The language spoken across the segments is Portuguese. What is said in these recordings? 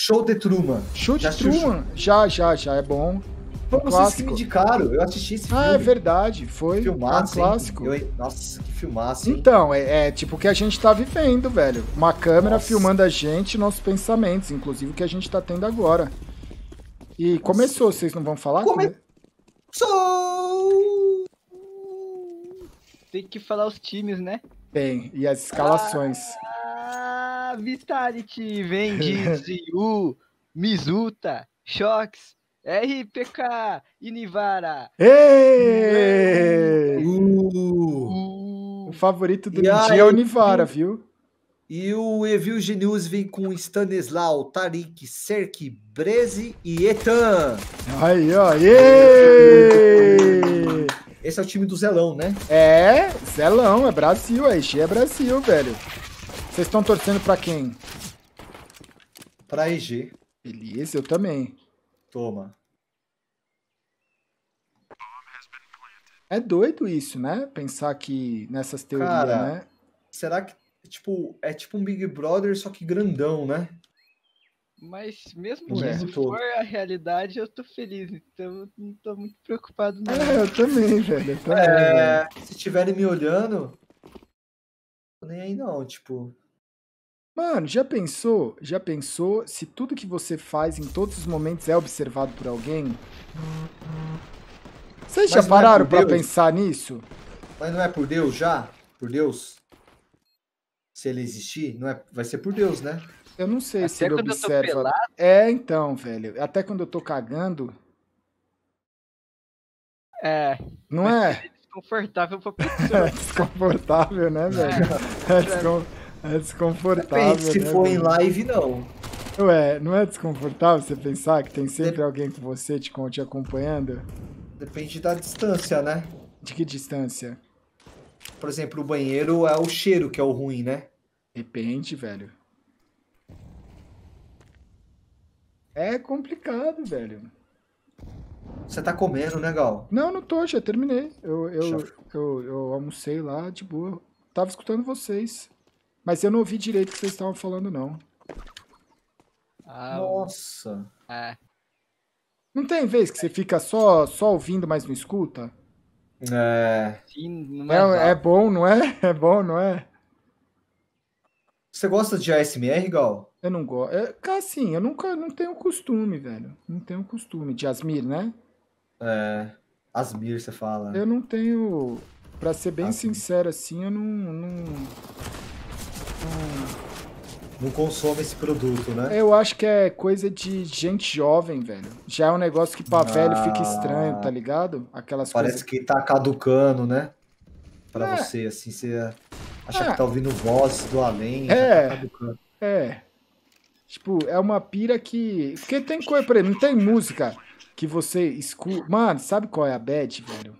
Show de Truman. Show de Já assistiu Truman? Já, é bom. Foi Um vocês que me clássico. indicaram, eu assisti esse filme. Ah, é verdade, foi. Filmaço, um clássico. Nossa, que filmaço, hein? Então, é tipo o que a gente tá vivendo, velho. Uma câmera Nossa. filmando a gente, nossos pensamentos, inclusive o que a gente tá tendo agora. E começou, vocês não vão falar? Sou... Tem que falar os times, né? Tem, e as escalações. Vitality, Vendizu, Mizuta, Shox, RPK, Inivara. Êêêê! Uh. O favorito do E Ninja aí, é o Nivara, viu? E o Evil Genius vem com Stanislau, Tarik, Serk, Breze e Etan. Aí, ó. Êêêê! Esse é o time do Zelão, né? É, Zelão, é Brasil, a EG é Brasil, velho. Vocês estão torcendo pra quem? Pra EG. Beleza, eu também. Toma. É doido isso, né? Pensar que nessas teorias, Cara, né? será que é tipo um Big Brother, só que grandão, né? Mas mesmo O que mundo isso todo. for a realidade, eu tô feliz. Então eu não tô muito preocupado, não. É, eu também, velho. Eu também, velho. Se estiverem me olhando, tô nem aí não, tipo... Mano, já pensou se tudo que você faz em todos os momentos é observado por alguém? Vocês já Mas não é pararam por pra Deus? pensar nisso? Mas não é por Deus já? Por Deus? Se ele existir, não é... vai ser por Deus, né? Eu não sei se Até ele quando eu tô observa. pelado? É, então, velho. Até quando eu tô cagando, É, não mas é? seria desconfortável pra É pessoa. desconfortável, né, velho? É desconfortável, Depende, se né, for em velho? live, não. Ué, não é desconfortável você pensar que tem sempre alguém com você te acompanhando? Depende da distância, né? De que distância? Por exemplo, o banheiro é o cheiro que é o ruim, né? Depende, velho. É complicado, velho. Você tá comendo, né, Gal? Não, não tô, já terminei. Eu almocei lá de boa. Tava escutando vocês. Mas eu não ouvi direito o que vocês estavam falando, não. Nossa. Não tem vez que você fica só ouvindo, mas não escuta? Sim, numa É bom, não é? É bom, não é? Você gosta de ASMR, Gal? Eu não gosto. Cara, assim, eu não tenho costume, velho. Não tenho costume. De Asmir, né? Asmir, você fala. Eu não tenho. Pra ser bem Asmir. sincero, assim, eu Não consome esse produto, né? Eu acho que é coisa de gente jovem, velho. Já é um negócio que pra velho fica estranho, tá ligado? Aquelas Parece coisas. que tá caducando, né? Pra É. você, assim, você acha É. que tá ouvindo vozes do além, É. já tá caducando. É. Tipo, é uma pira que. Porque tem coisa, por exemplo, não tem música que você escuta. Mano, sabe qual é a bad, velho?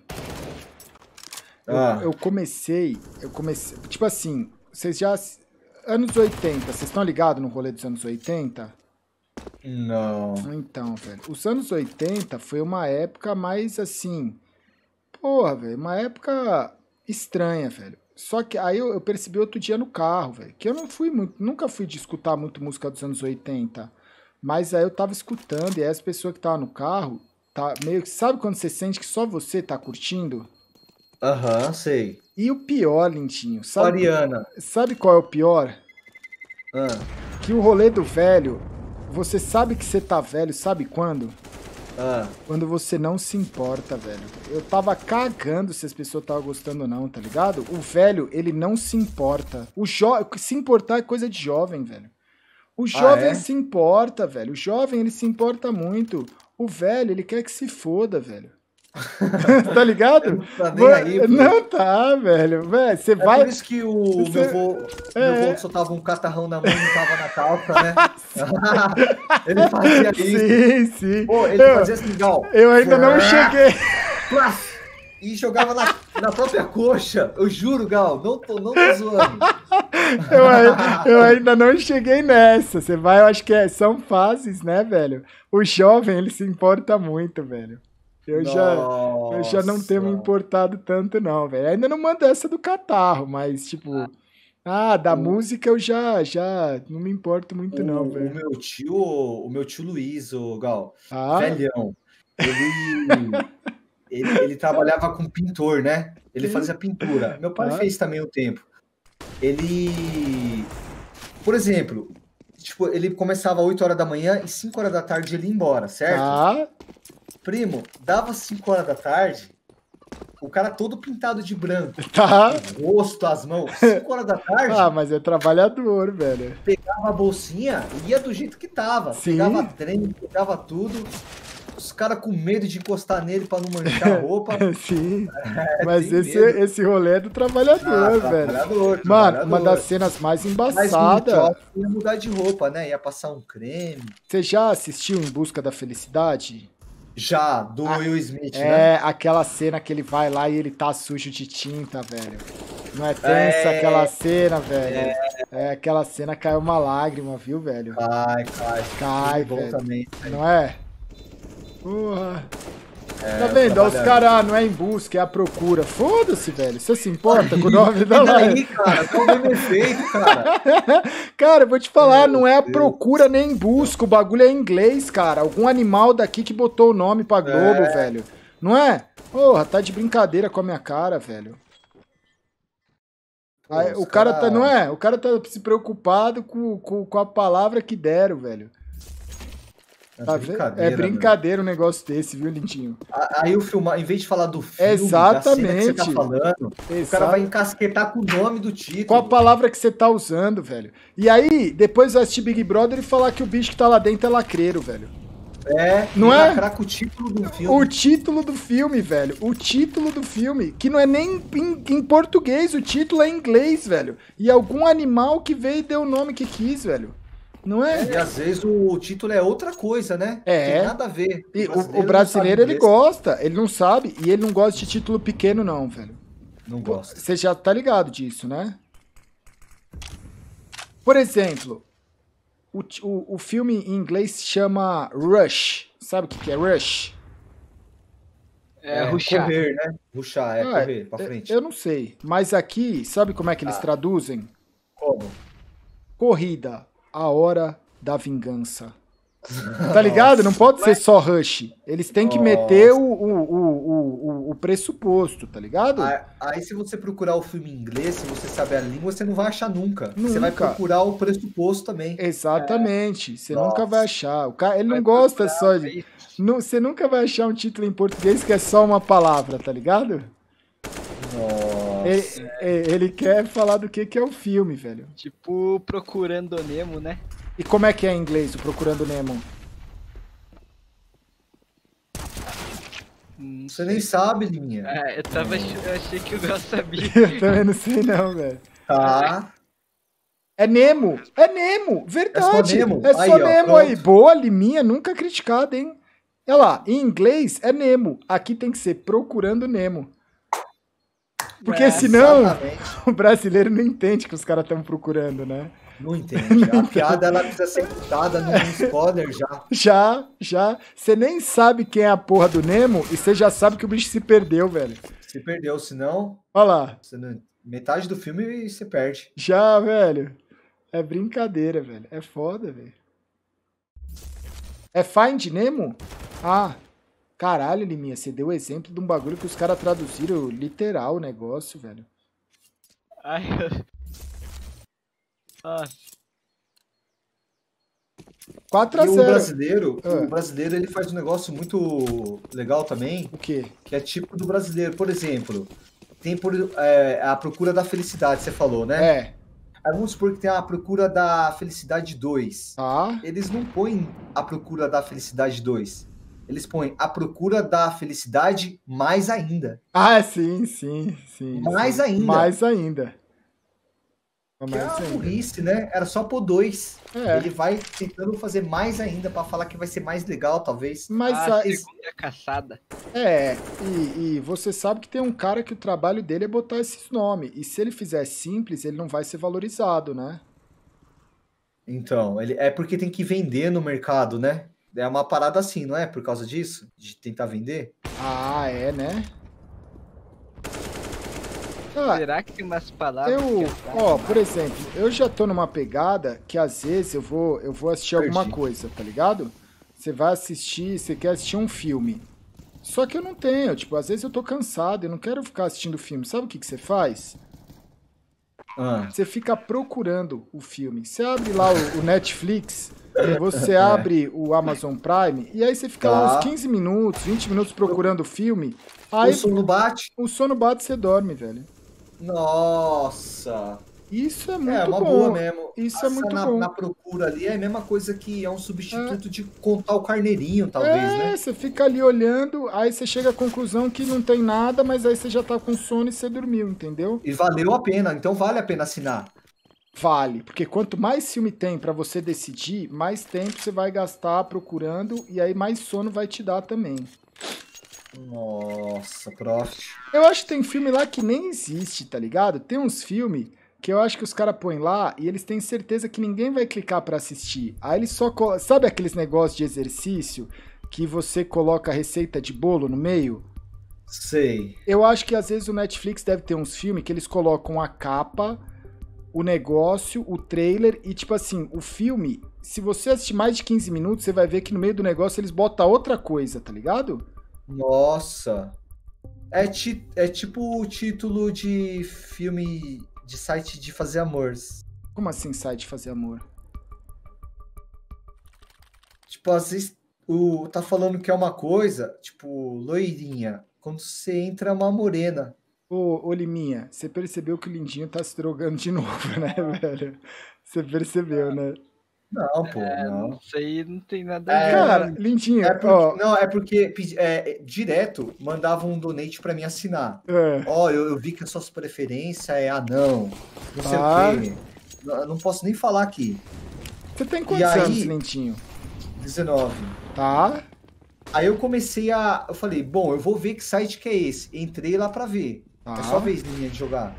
Eu comecei. Tipo assim, vocês já. Anos 80, vocês estão ligados no rolê dos anos 80? Não. Então, velho, os anos 80 foi uma época mais assim. Porra, velho, uma época estranha, velho. Só que aí eu percebi outro dia no carro, velho, que eu nunca fui de escutar muito música dos anos 80. Mas aí eu tava escutando e aí as pessoas que estavam no carro, tá meio que. Sabe quando você sente que só você tá curtindo? Aham, sei. E o pior, Lindinho, Ariana. sabe qual é o pior? Ah, Que o rolê do velho, você sabe que você tá velho, sabe quando? Quando você não se importa, velho. Eu tava cagando se as pessoas estavam gostando ou não, tá ligado? O velho, ele não se importa. Se importar é coisa de jovem, velho. O jovem se importa, velho. O jovem, ele se importa muito. O velho, ele quer que se foda, velho. Tá ligado? Não tá nem aí, pô. Não tá, velho. Velho, você vai. Por isso que o meu avô soltava um catarrão na mão e não tava na calça, né? Ele fazia isso. Sim. Pô, ele fazia assim, Gal. Eu ainda não cheguei. E jogava na própria coxa. Eu juro, Gal. Não tô zoando. Eu ainda não cheguei nessa. Você vai, eu acho que são fases, né, velho? O jovem, ele se importa muito, velho. Eu já não tenho me importado tanto, não, velho. Ainda não mando essa do catarro, mas, tipo, Ah, da música eu já não me importo muito não, O velho. meu tio Luiz, o Gal, Ah, velhão, ele trabalhava com pintor, né? Ele fazia pintura. Meu pai tá, fez também um tempo. Ele, por exemplo, tipo, ele começava às 8 horas da manhã e 5 horas da tarde ele ia embora, certo? tá, Primo, dava 5 horas da tarde, o cara todo pintado de branco, tá. o rosto, as mãos, 5 horas da tarde, Ah, mas é trabalhador, velho. pegava a bolsinha e ia do jeito que tava. Sim. Pegava trem, pegava tudo. Os caras com medo de encostar nele pra não manchar a roupa. Sim. Mas tem medo. esse rolê é do trabalhador, velho. Trabalhador, Mano, uma das cenas mais Mas embaçadas. ia mudar de roupa, né? Ia passar um creme. Você já assistiu Em Busca da Felicidade? Já, do Will Smith, né? É, aquela cena que ele vai lá e ele tá sujo de tinta, velho. Não é tensa aquela cena, velho? É, aquela cena caiu uma lágrima, viu, velho? Cai, bom velho. também. Não é? Porra. Tá vendo? Ó, os caras não é Em Busca, é A Procura. Foda-se, velho. Você se importa com o nome da E live? daí, cara? Qual o mesmo efeito, cara? Cara, eu vou te falar, não é A Deus. Procura nem Em Busca. O bagulho é em inglês, cara. Algum animal daqui que botou o nome pra Globo, velho. Não é? Porra, tá de brincadeira com a minha cara, velho. Pô, Aí, o cara tá, não é? O cara tá se preocupado com a palavra que deram, velho. Tá é brincadeira um negócio desse, viu, Lindinho? Aí o filme, em vez de falar do filme, exatamente. Da cena que você tá falando, o cara vai encasquetar com o nome do título. Qual a palavra que você tá usando, velho? E aí, depois vai assistir Big Brother e falar que o bicho que tá lá dentro é lacreiro, velho. É, não é? Lacrar com o título do filme. O título do filme, velho. O título do filme, que não é nem em português, o título é em inglês, velho. E algum animal que veio e deu o nome que quis, velho. Não é? E às vezes o título é outra coisa, né? É. Tem nada a ver. E o brasileiro, ele gosta, ele não sabe. E ele não gosta de título pequeno, não, velho. Não gosta. Você já tá ligado disso, né? Por exemplo, o filme em inglês se chama Rush. Sabe o que é Rush? Rushar. Correr, né? Rushar, correr pra frente. Eu não sei. Mas aqui, sabe como é que eles traduzem? Como? Corrida. A hora da vingança. Tá ligado? Não pode ser só rush. Eles têm que meter o pressuposto, tá ligado? Aí se você procurar o filme em inglês, se você saber a língua, você não vai achar nunca. Nunca. Você vai procurar o pressuposto também. Exatamente. Você nunca vai achar. O cara, ele não gosta só de... Você nunca vai achar um título em português que é só uma palavra, tá ligado? Nossa. Ele quer falar do que é o filme, velho. Tipo Procurando Nemo, né? E como é que é em inglês o Procurando Nemo? Você nem sabe, Linha. Eu achei que o Gal sabia. Eu também não sei não, velho. Tá. É Nemo. É Nemo. Verdade. É só Nemo aí. Boa, Liminha, nunca criticada, hein? Olha lá, em inglês é Nemo. Aqui tem que ser Procurando Nemo. Porque senão o brasileiro não entende que os caras estão procurando, né? Não entende. A piada ela precisa ser contada num spoiler já. Já. Você nem sabe quem é a porra do Nemo e você já sabe que o bicho se perdeu, velho. Se perdeu, senão... Olha lá. Metade do filme você perde. Já, velho. É brincadeira, velho. É foda, velho. É Find Nemo? Ah, caralho, Liminha, você deu o exemplo de um bagulho que os caras traduziram literal o negócio, velho. Ai, nossa. 4 a 0. O brasileiro ele faz um negócio muito legal também. O quê? Que é tipo do brasileiro. Por exemplo, tem a Procura da Felicidade, você falou, né? Aí vamos supor que tem a Procura da Felicidade 2. Eles não põem a Procura da Felicidade 2. Eles põem a Procura da Felicidade mais ainda. Sim. Mais ainda. Mais ainda. Que é uma burrice, né? Era só por 2. Ele vai tentando fazer mais ainda pra falar que vai ser mais legal, talvez. Mas segunda caçada. E você sabe que tem um cara que o trabalho dele é botar esses nomes. E se ele fizer simples, ele não vai ser valorizado, né? Então, é porque tem que vender no mercado, né? É uma parada assim, não é? Por causa disso? De tentar vender? É, né? Será que tem umas palavras? Por exemplo, eu já tô numa pegada que às vezes eu vou assistir alguma coisa, tá ligado? Você vai assistir, você quer assistir um filme. Só que eu não tenho, tipo, às vezes eu tô cansado, eu não quero ficar assistindo filme. Sabe o que você faz? Você fica procurando o filme. Você abre lá o Netflix, você abre o Amazon Prime, e aí você fica lá uns 15 minutos, 20 minutos procurando o filme. Aí, o sono bate? O sono bate e você dorme, velho. Nossa! Isso é muito uma bom. Boa mesmo. Isso é muito bom. Na procura ali é a mesma coisa que é um substituto de contar o carneirinho, talvez, né? Você fica ali olhando, aí você chega à conclusão que não tem nada, mas aí você já tá com sono e você dormiu, entendeu? E valeu a pena, então vale a pena assinar. Vale, porque quanto mais filme tem pra você decidir, mais tempo você vai gastar procurando e aí mais sono vai te dar também. Nossa, prof. Eu acho que tem filme lá que nem existe, tá ligado? Tem uns filmes que eu acho que os caras põem lá e eles têm certeza que ninguém vai clicar pra assistir. Aí eles só... Sabe aqueles negócios de exercício que você coloca a receita de bolo no meio? Sei. Eu acho que às vezes o Netflix deve ter uns filmes que eles colocam a capa, o negócio, o trailer e tipo assim, o filme, se você assistir mais de 15 minutos, você vai ver que no meio do negócio eles botam outra coisa, tá ligado? Nossa. É tipo o título de filme de site de fazer amor. Como assim site de fazer amor? Tipo, às vezes tá falando que é uma coisa, tipo, loirinha. Quando você entra, é uma morena. Ô, Liminha, você percebeu que o Lindinho tá se drogando de novo, né, velho? Você percebeu, né? Não, pô, não. Isso aí não tem nada a ver. Cara, Lindinho, Não, é porque direto mandavam um donate pra mim assinar. Eu vi que a sua preferência é anão, não sei o quê. Eu não posso nem falar aqui. Você tem quantos anos, Lindinho? 19. Tá. Aí eu eu falei, bom, eu vou ver que site que é esse. Entrei lá pra ver. É só a vez minha de jogar.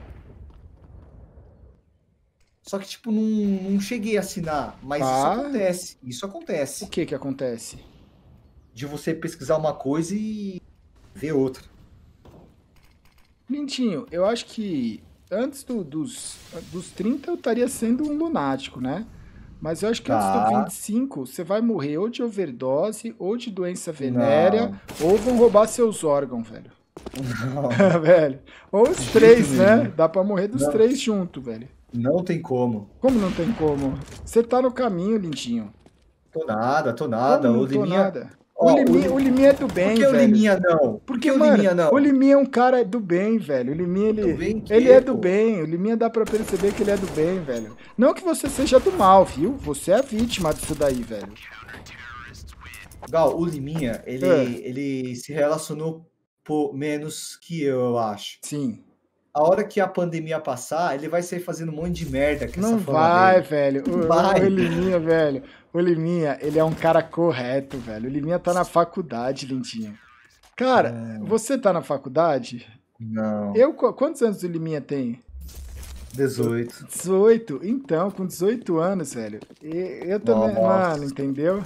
Só que, tipo, não cheguei a assinar. Mas isso acontece. Isso acontece. O que acontece? De você pesquisar uma coisa e ver outra. Lindinho, eu acho que antes dos 30 eu estaria sendo um lunático, né? Mas eu acho que antes do 25 você vai morrer ou de overdose, ou de doença venérea, ou vão roubar seus órgãos, velho. Não. Velho. Ou os três, né? Dá pra morrer dos três juntos, velho. Não tem como. Como não tem como? Você tá no caminho, Lindinho. Tô nada. Como não tô nada? O Liminha é do bem, velho. Por que o Liminha não? Porque, o Liminha não? O Liminha é um cara do bem, velho. O Liminha, ele é do bem. O Liminha dá pra perceber que ele é do bem, velho. Não que você seja do mal, viu? Você é a vítima disso daí, velho. Gal, o Liminha, ele se relacionou menos que eu acho. Sim. A hora que a pandemia passar, ele vai sair fazendo um monte de merda. Não vai, velho. O Liminha, velho. O Liminha, ele é um cara correto, velho. O Liminha tá na faculdade, Lindinho. Cara, você tá na faculdade? Não. Quantos anos o Liminha tem? 18. 18? Então, com 18 anos, velho. Eu também, mano, entendeu?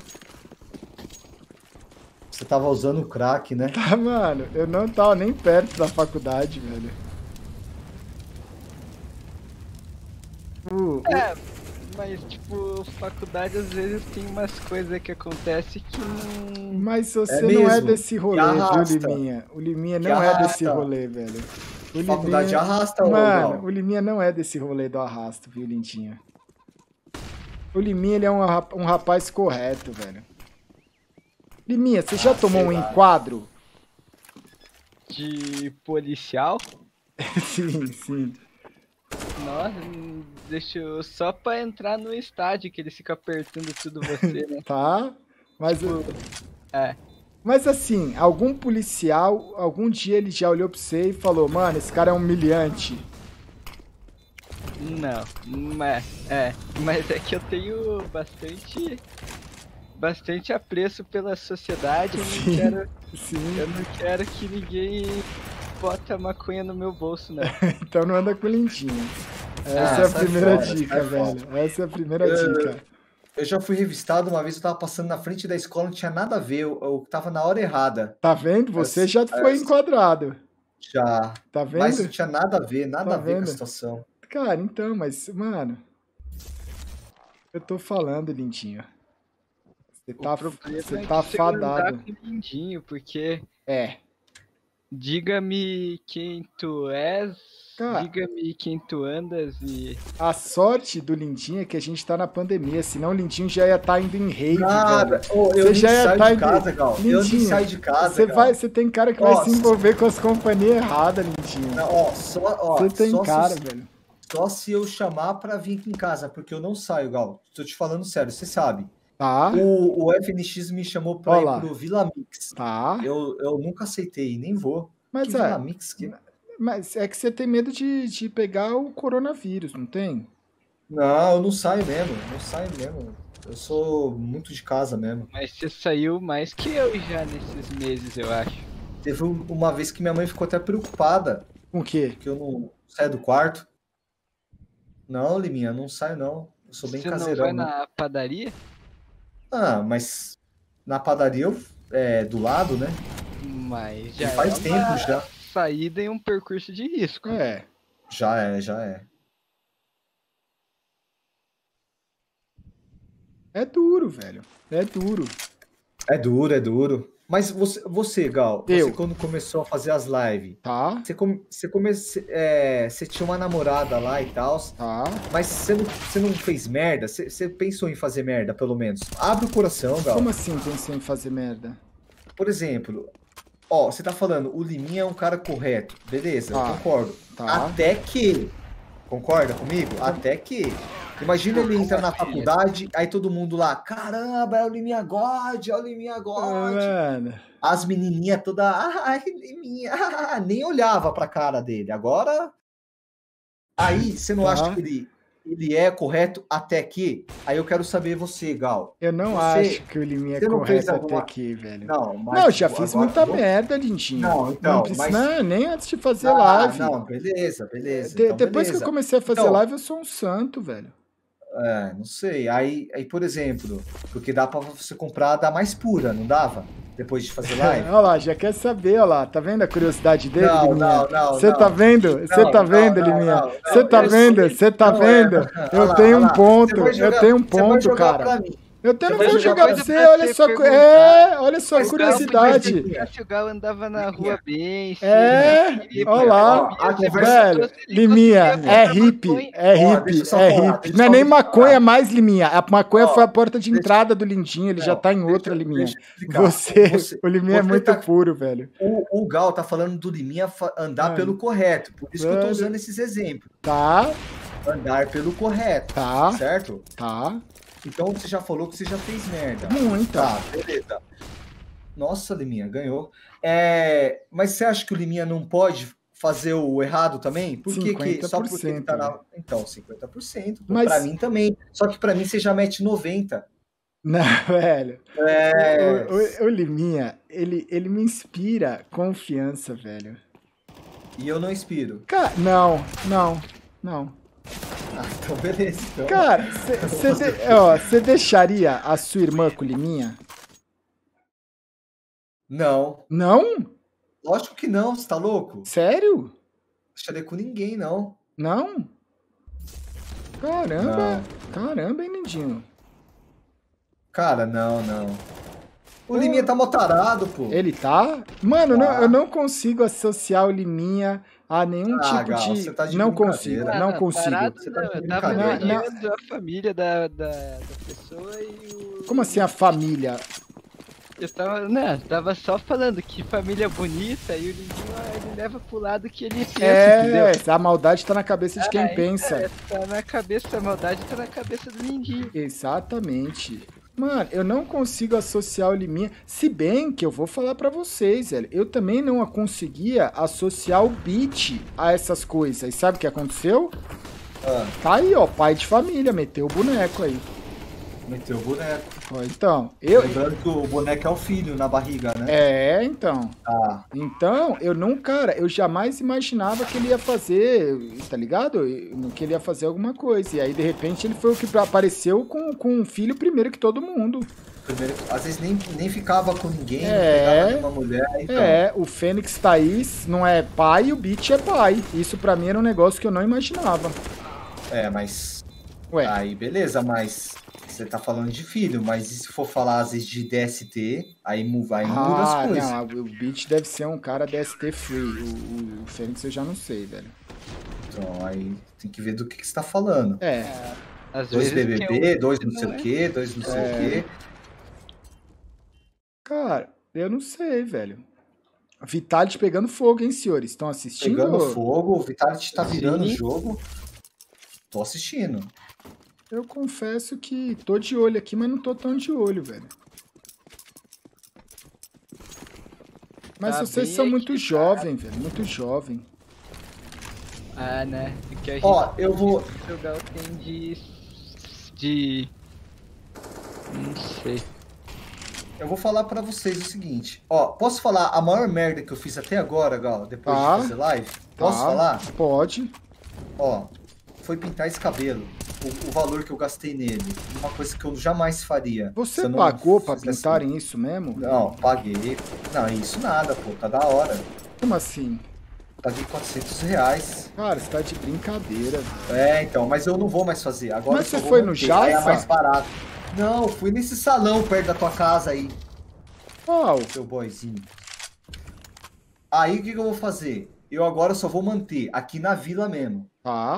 Você tava usando o crack, né? Tá, mano. Eu não tava nem perto da faculdade, velho. Mas, tipo, faculdade às vezes tem umas coisas que acontecem que não... Mas você não é desse rolê, viu, Liminha? O Liminha não é desse rolê, velho. O faculdade arrasta, mano, o Liminha não é desse rolê do arrasto, viu, Lindinha? O Liminha, ele é um rapaz correto, velho. Liminha, você já tomou um enquadro? De policial? Sim. Nossa, deixa eu... Só pra entrar no estádio que ele fica apertando tudo você, né? Tá, mas... Tipo, Mas assim, algum policial, algum dia ele já olhou pra você e falou, mano, esse cara é humilhante. Não, mas é que eu tenho bastante apreço pela sociedade. Eu não quero que ninguém bota maconha no meu bolso, né? Então não anda com o Lindinho. Essa é a primeira dica, velho. Essa é a primeira dica. Eu já fui revistado uma vez, eu tava passando na frente da escola, não tinha nada a ver, eu tava na hora errada. Tá vendo? Você já foi enquadrado. Já. Tá vendo? Mas não tinha nada a ver, nada a ver com a situação. Cara, então, mas, mano... Eu tô falando, lindinho. Você tá fadado. Com lindinho, porque... É. Diga-me quem tu és, diga-me quem tu andas e... A sorte do Lindinho é que a gente tá na pandemia, senão o Lindinho já ia estar indo em rave, nada. Eu já ia estar de casa, Gal. Eu nem saio de casa, Você tem cara que vai se envolver com as companhias erradas, Lindinho. Você tem cara, velho. Só se eu chamar pra vir aqui em casa, porque eu não saio, Gal. Tô te falando sério, você sabe. Tá. O FNX me chamou pra ir pro Vila Mix. Tá. Eu nunca aceitei, nem vou. Mas Vila Mix? Mas é que você tem medo de pegar o coronavírus, não tem? Não, eu não saio mesmo. Eu sou muito de casa mesmo. Mas você saiu mais que eu já nesses meses, eu acho. Teve uma vez que minha mãe ficou até preocupada. Com o quê? Que eu não saio do quarto. Não, Liminha, não saio não. Eu sou bem caseirão. Você não vai na padaria? Ah, mas na padaria do lado, né? Mas já faz tempo já. Saída em um percurso de risco. Já é. É duro, velho. É duro. Mas você, Gal, você quando começou a fazer as lives, tá? Você tinha uma namorada lá e tal, tá? Mas você não fez merda? Você pensou em fazer merda, pelo menos? Abre o coração, Gal. Como assim pensou em fazer merda? Por exemplo, você tá falando, o Liminha é um cara correto, beleza, eu concordo. Tá. Até que, concorda comigo? Até que... Imagina ele entrar na faculdade, aí todo mundo lá, caramba, é o Liminha God, Mano. As menininhas todas, Liminha, nem olhava pra cara dele. Agora, aí você não acha que ele é correto até que? Aí eu quero saber você, Gal. Eu não acho que o Liminha é correto até aqui, velho. Não, já fiz muita merda, Lindinho. Não, então, não precisa, nem antes de fazer live. Não, beleza. Depois que eu comecei a fazer live, eu sou um santo, velho. Não sei. Aí, por exemplo, porque dá pra você comprar da mais pura, não dava? Depois de fazer live? Olha lá, já quer saber, olha lá. Tá vendo a curiosidade dele, Liminha? Você tá vendo? Você tá vendo, Liminha? Você tá vendo? Você tá vendo? Eu tenho um ponto, cara. Eu não vou jogar pra você, olha só a curiosidade. O Gal andava na rua bem. Olha lá, velho, Liminha, é hippie. Não é nem maconha mais, Liminha. A maconha foi a porta de entrada do Lindinho, ele já tá em outra, Liminha. O Liminha é muito puro, velho. O Gal tá falando do Liminha andar pelo correto, por isso que eu tô usando esses exemplos. Tá. Andar pelo correto, certo? Tá. Então você já falou que você já fez merda. Muita. Tá, beleza. Nossa, Liminha, ganhou. Mas você acha que o Liminha não pode fazer o errado também? Por que só porque ele tá na... Então, 50%. Mas... Pra mim também. Só que pra mim você já mete 90%. Não, velho. O Liminha, ele me inspira confiança, velho. E eu não inspiro? Cara, não. Então beleza. Então. Cara, você deixaria a sua irmã com o Liminha? Não. Não? Lógico que não, você tá louco? Sério? Deixaria com ninguém, não. Não? Caramba, hein, Lindinho? Cara, não. O Liminha tá motarado, pô. Ele tá? Mano, eu não consigo associar o Liminha a nenhum tipo Gal, de... Tá de não consigo. Você tá de brincadeira. Eu tava a família da pessoa e o... Como assim a família? Eu tava só falando que família bonita e o Lindinho, ele leva pro lado que ele pensa, entendeu? A maldade tá na cabeça de quem pensa. Tá na cabeça, a maldade tá na cabeça do Lindinho. Exatamente. Mano, eu não consigo associar o Liminha, se bem que eu vou falar pra vocês, velho, eu também não conseguia associar o Beat a essas coisas. E sabe o que aconteceu? Tá aí, ó, pai de família, meteu o boneco aí. Meteu o boneco. Então, lembrando que o boneco é o filho na barriga, né? Então. Então, eu jamais imaginava que ele ia fazer, tá ligado? Que ele ia fazer alguma coisa. E aí, de repente, ele foi o que apareceu com um filho primeiro que todo mundo. primeiro, às vezes nem ficava com ninguém, não pegava nenhuma mulher. Então. O Fênix Thaís não é pai e o Beat é pai. Isso pra mim era um negócio que eu não imaginava. Mas... Aí, beleza, mas... Você tá falando de filho, mas e se for falar às vezes de DST, aí muda as coisas. Não, o Beat deve ser um cara DST free. O Fênix eu já não sei, velho. Então, aí tem que ver do que você tá falando. Às 2 BBB, 2 não sei o quê, 2 não sei o quê. Cara, eu não sei, velho. Vitality pegando fogo, hein, senhores? Estão assistindo? Pegando fogo, o Vitality tá virando o jogo. Tô assistindo. Eu confesso que tô de olho aqui, mas não tô tão de olho, velho. Mas vocês são muito jovens, velho. Muito jovem. Né? Porque a gente eu vou jogar o tem de... Não sei. Eu vou falar pra vocês o seguinte. Posso falar a maior merda que eu fiz até agora, Gal, depois de fazer live? Posso falar? Pode. Foi pintar esse cabelo. O valor que eu gastei nele. Uma coisa que eu jamais faria. Você pagou pra pintarem isso mesmo? Não, paguei. Não, isso nada, pô. Tá da hora. Como assim? Paguei R$400. Cara, você tá de brincadeira, velho. Então, mas eu não vou mais fazer. Agora mas você foi no Jasa? É mais barato. Não, fui nesse salão perto da tua casa aí. Seu boyzinho. Aí o que eu vou fazer? Eu agora só vou manter aqui na vila mesmo.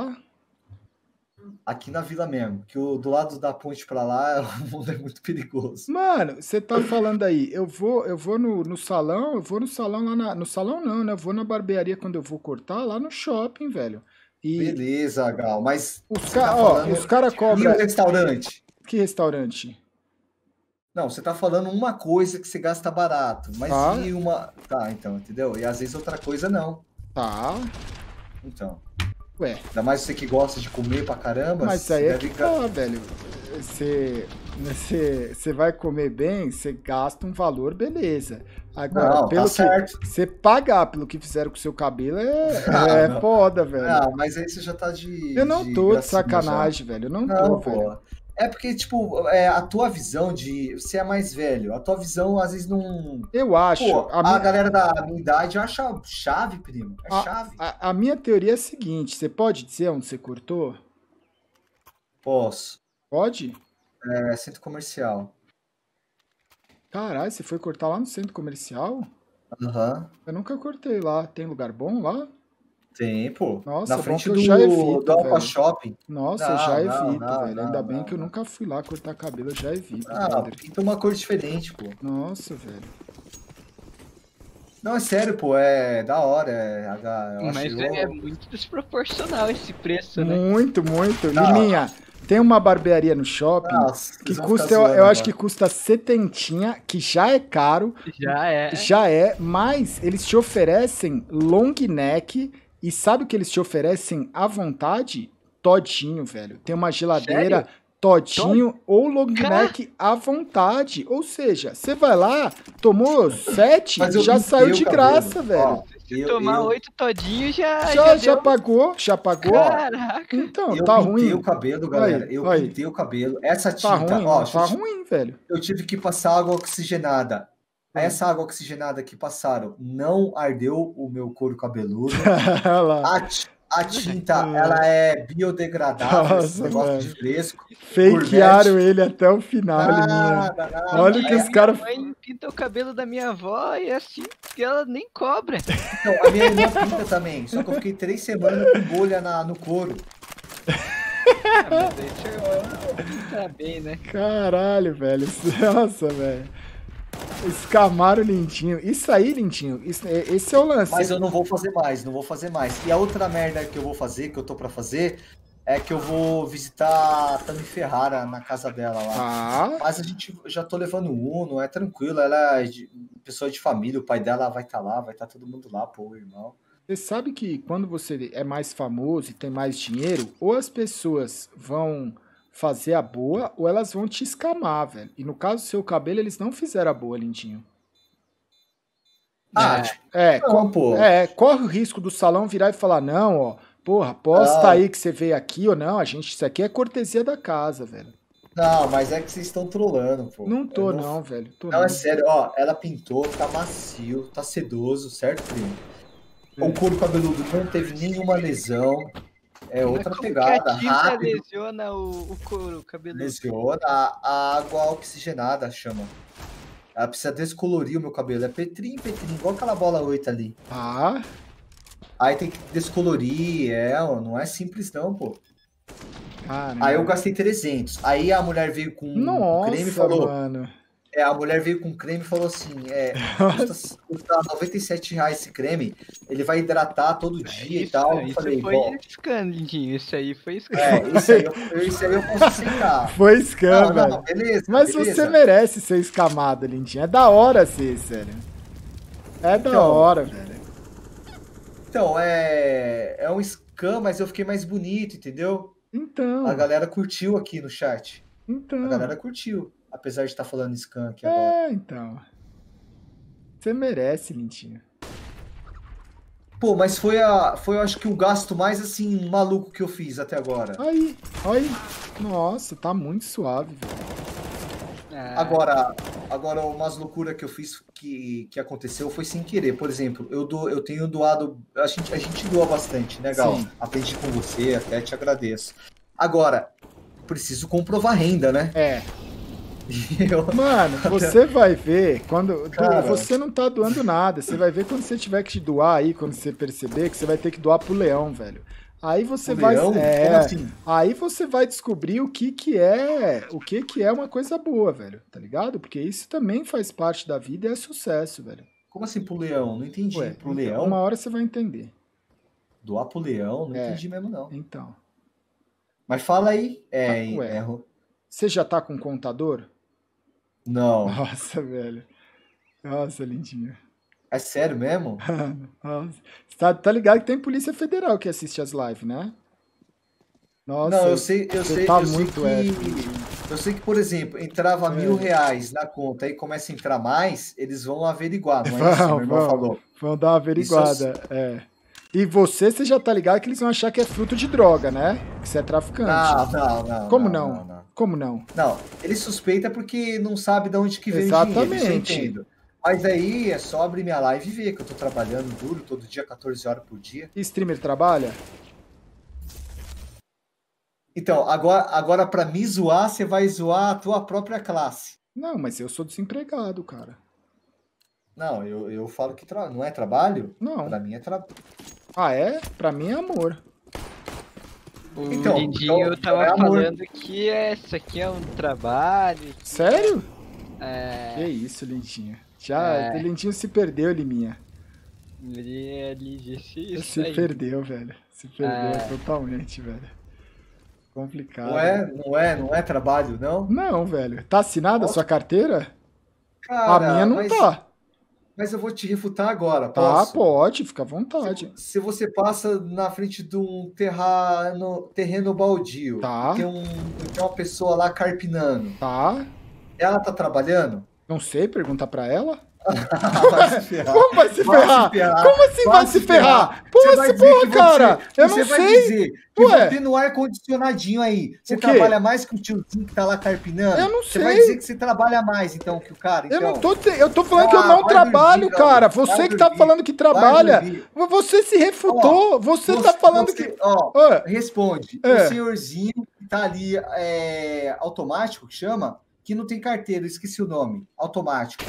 Aqui na vila mesmo, que do lado da ponte pra lá, o mundo é muito perigoso. Mano, você tá falando aí, eu vou no salão, lá no salão não, né? Eu vou na barbearia quando eu vou cortar, lá no shopping, velho. Beleza, Gal, mas... Os caras cobram... E o restaurante? Que restaurante? Não, você tá falando uma coisa que você gasta barato, mas e uma... Tá, então, entendeu? E às vezes outra coisa não. Então... Ainda mais você que gosta de comer pra caramba. Mas aí velho. Você vai comer bem, você gasta um valor, beleza. Agora, pelo que você pagar pelo que fizeram com o seu cabelo é foda, velho. Não, mas aí você já tá de... Eu não tô de sacanagem, velho. Eu não tô, velho. É porque, tipo, a tua visão de... Você é mais velho. A tua visão, às vezes, não... Eu acho... A galera da minha idade acha chave, primo. Chave. A minha teoria é a seguinte. Você pode dizer onde você cortou? Posso. Pode? Centro comercial. Caralho, você foi cortar lá no centro comercial? Eu nunca cortei lá. Tem lugar bom lá? Tem, pô. Nossa, na frente do Aqua Shopping. Nossa, eu já evito, velho. Ainda bem que eu nunca fui lá cortar cabelo, eu já evito. Pinta uma cor diferente, pô. Nossa, velho. Não, é sério, pô. É da hora. Mas é muito desproporcional esse preço, né? Muito, muito. Liminha, tem uma barbearia no shopping que custa, eu acho que custa setentinha, que já é caro. Já é, mas eles te oferecem long neck. E sabe o que eles te oferecem à vontade? Todinho, velho. Tem uma geladeira todinho ou long neck à vontade. Ou seja, você vai lá, tomou 7, já saiu de graça, velho. Se tomar 8 todinhos, já pagou. Caraca. Então, tá ruim. Eu pintei o cabelo, galera. Pintei o cabelo. Essa tinta, tá ruim, velho. Eu tive que passar água oxigenada. Essa água oxigenada que passaram não ardeu o meu couro cabeludo. A tinta, ela é biodegradável, esse negócio de fresco. Fakearam ele até o final, Olha que os caras... Minha mãe pinta o cabelo da minha avó e assim, que ela nem cobra. Então, a minha irmã pinta também, só que eu fiquei 3 semanas com bolha no couro. Mas deixa eu bem, né? Caralho, velho. Nossa, velho. Escamaram o Lindinho. Isso aí, Lindinho, esse é o lance. Mas eu não vou fazer mais, E a outra merda que eu vou fazer, que eu tô pra fazer, é que eu vou visitar a Tami Ferrara na casa dela lá. Mas a gente já tô levando Uno, é tranquilo, ela é pessoa de família, o pai dela vai estar lá, vai estar todo mundo lá, pô, irmão. Você sabe que quando você é mais famoso e tem mais dinheiro, ou as pessoas vão fazer a boa, ou elas vão te escamar, velho. E no caso do seu cabelo, eles não fizeram a boa, Lindinho. Corre o risco do salão virar e falar, não, ó, porra, posta aí que você veio aqui ou não, isso aqui é cortesia da casa, velho. Não, mas é que vocês estão trolando, pô. Não tô, não, velho. Não, é sério, ó, ela pintou, tá macio, tá sedoso, certo, primo? O couro cabeludo não teve nenhuma lesão. É outra pegada, rápido. Lesiona o couro cabeludo. Lesiona a água oxigenada, chama. Ela precisa descolorir o meu cabelo. É petrinho, igual aquela bola 8 ali. Ah. Aí tem que descolorir, não é simples não, pô. Caramba. Aí eu gastei 300. Aí a mulher veio com creme e falou... Mano. A mulher veio com creme e falou assim, custa R$97 esse creme, ele vai hidratar todo dia e tal. Eu falei, isso aí foi scam. Isso aí eu posso aceitar. Foi scam, velho. Não, beleza. Mas você merece ser escamado, Lindinho. É da hora ser, sério. É da hora, velho. Então, é um scam, mas eu fiquei mais bonito, entendeu? Então. A galera curtiu aqui no chat. Então. A galera curtiu. Apesar de estar falando scam aqui agora. Então. Você merece, Lindinho. Pô, mas foi eu acho que o gasto mais, assim, maluco que eu fiz até agora. Aí. Nossa, tá muito suave, velho. Agora umas loucuras que eu fiz que aconteceu foi sem querer. Por exemplo, eu tenho doado... A gente doa bastante, né, Gal? Sim. Aprendi com você, até te agradeço. Agora, preciso comprovar renda, né? Mano, você vai ver quando... Você não tá doando nada. Você vai ver quando você tiver que te doar aí, quando você perceber que você vai ter que doar pro leão, velho. Aí você vai... assim? Aí você vai descobrir o que é uma coisa boa, velho. Tá ligado? Porque isso também faz parte da vida e é sucesso, velho. Como assim pro leão? Não entendi. Pro leão? Uma hora você vai entender. Doar pro leão? Não entendi mesmo, não. Então. Mas fala aí. Você já tá com um contador? Não. Nossa, velho. Nossa, Lindinho. É sério mesmo? Nossa. Tá ligado que tem Polícia Federal que assiste as lives, né? Nossa, não, eu sei muito eu sei que, por exemplo, entrava R$1.000 na conta e começa a entrar mais, eles vão averiguar, não é isso? Meu irmão falou. Vão dar uma averiguada, E você já tá ligado que eles vão achar que é fruto de droga, né? Que você é traficante. Não. Como não? Como não? Não, ele suspeita porque não sabe de onde que vem Exatamente. o dinheiro, isso eu entendo. Mas aí é só abrir minha live e ver que eu tô trabalhando duro todo dia, 14 horas por dia. E streamer trabalha? Então, agora pra me zoar, você vai zoar a tua própria classe. Não, mas eu sou desempregado, cara. Não, eu falo que não é trabalho? Não. Pra mim é trabalho. Ah, é? Pra mim é amor. O Lindinho tava falando que isso aqui é um trabalho. Sério? Que isso, Lindinho. O Lindinho se perdeu, Liminha. Ele disse isso. Se perdeu, velho. Se perdeu totalmente, velho. Complicado. Não é trabalho, não? Não, velho. Tá assinada a sua carteira? Cara, a minha não tá. Mas eu vou te refutar agora, posso? Tá, pode, fica à vontade. Se você passa na frente de um terreno baldio, tem uma pessoa lá carpinando. Tá. Ela tá trabalhando? Não sei, pergunta pra ela. Vai se ferrar. Como vai se ferrar? Como assim vai se ferrar? Porra, cara, eu não sei. Você tem no ar-condicionadinho aí. Você trabalha mais que o tiozinho que tá lá carpinando? Eu não sei. Você vai dizer que você trabalha mais, então, que o cara? Então. Eu tô falando que eu não trabalho, cara. Você que tá falando que trabalha. Você se refutou. Você tá falando que... Responde. O senhorzinho que tá ali, automático, que chama... que não tem carteira, eu esqueci o nome. Automático.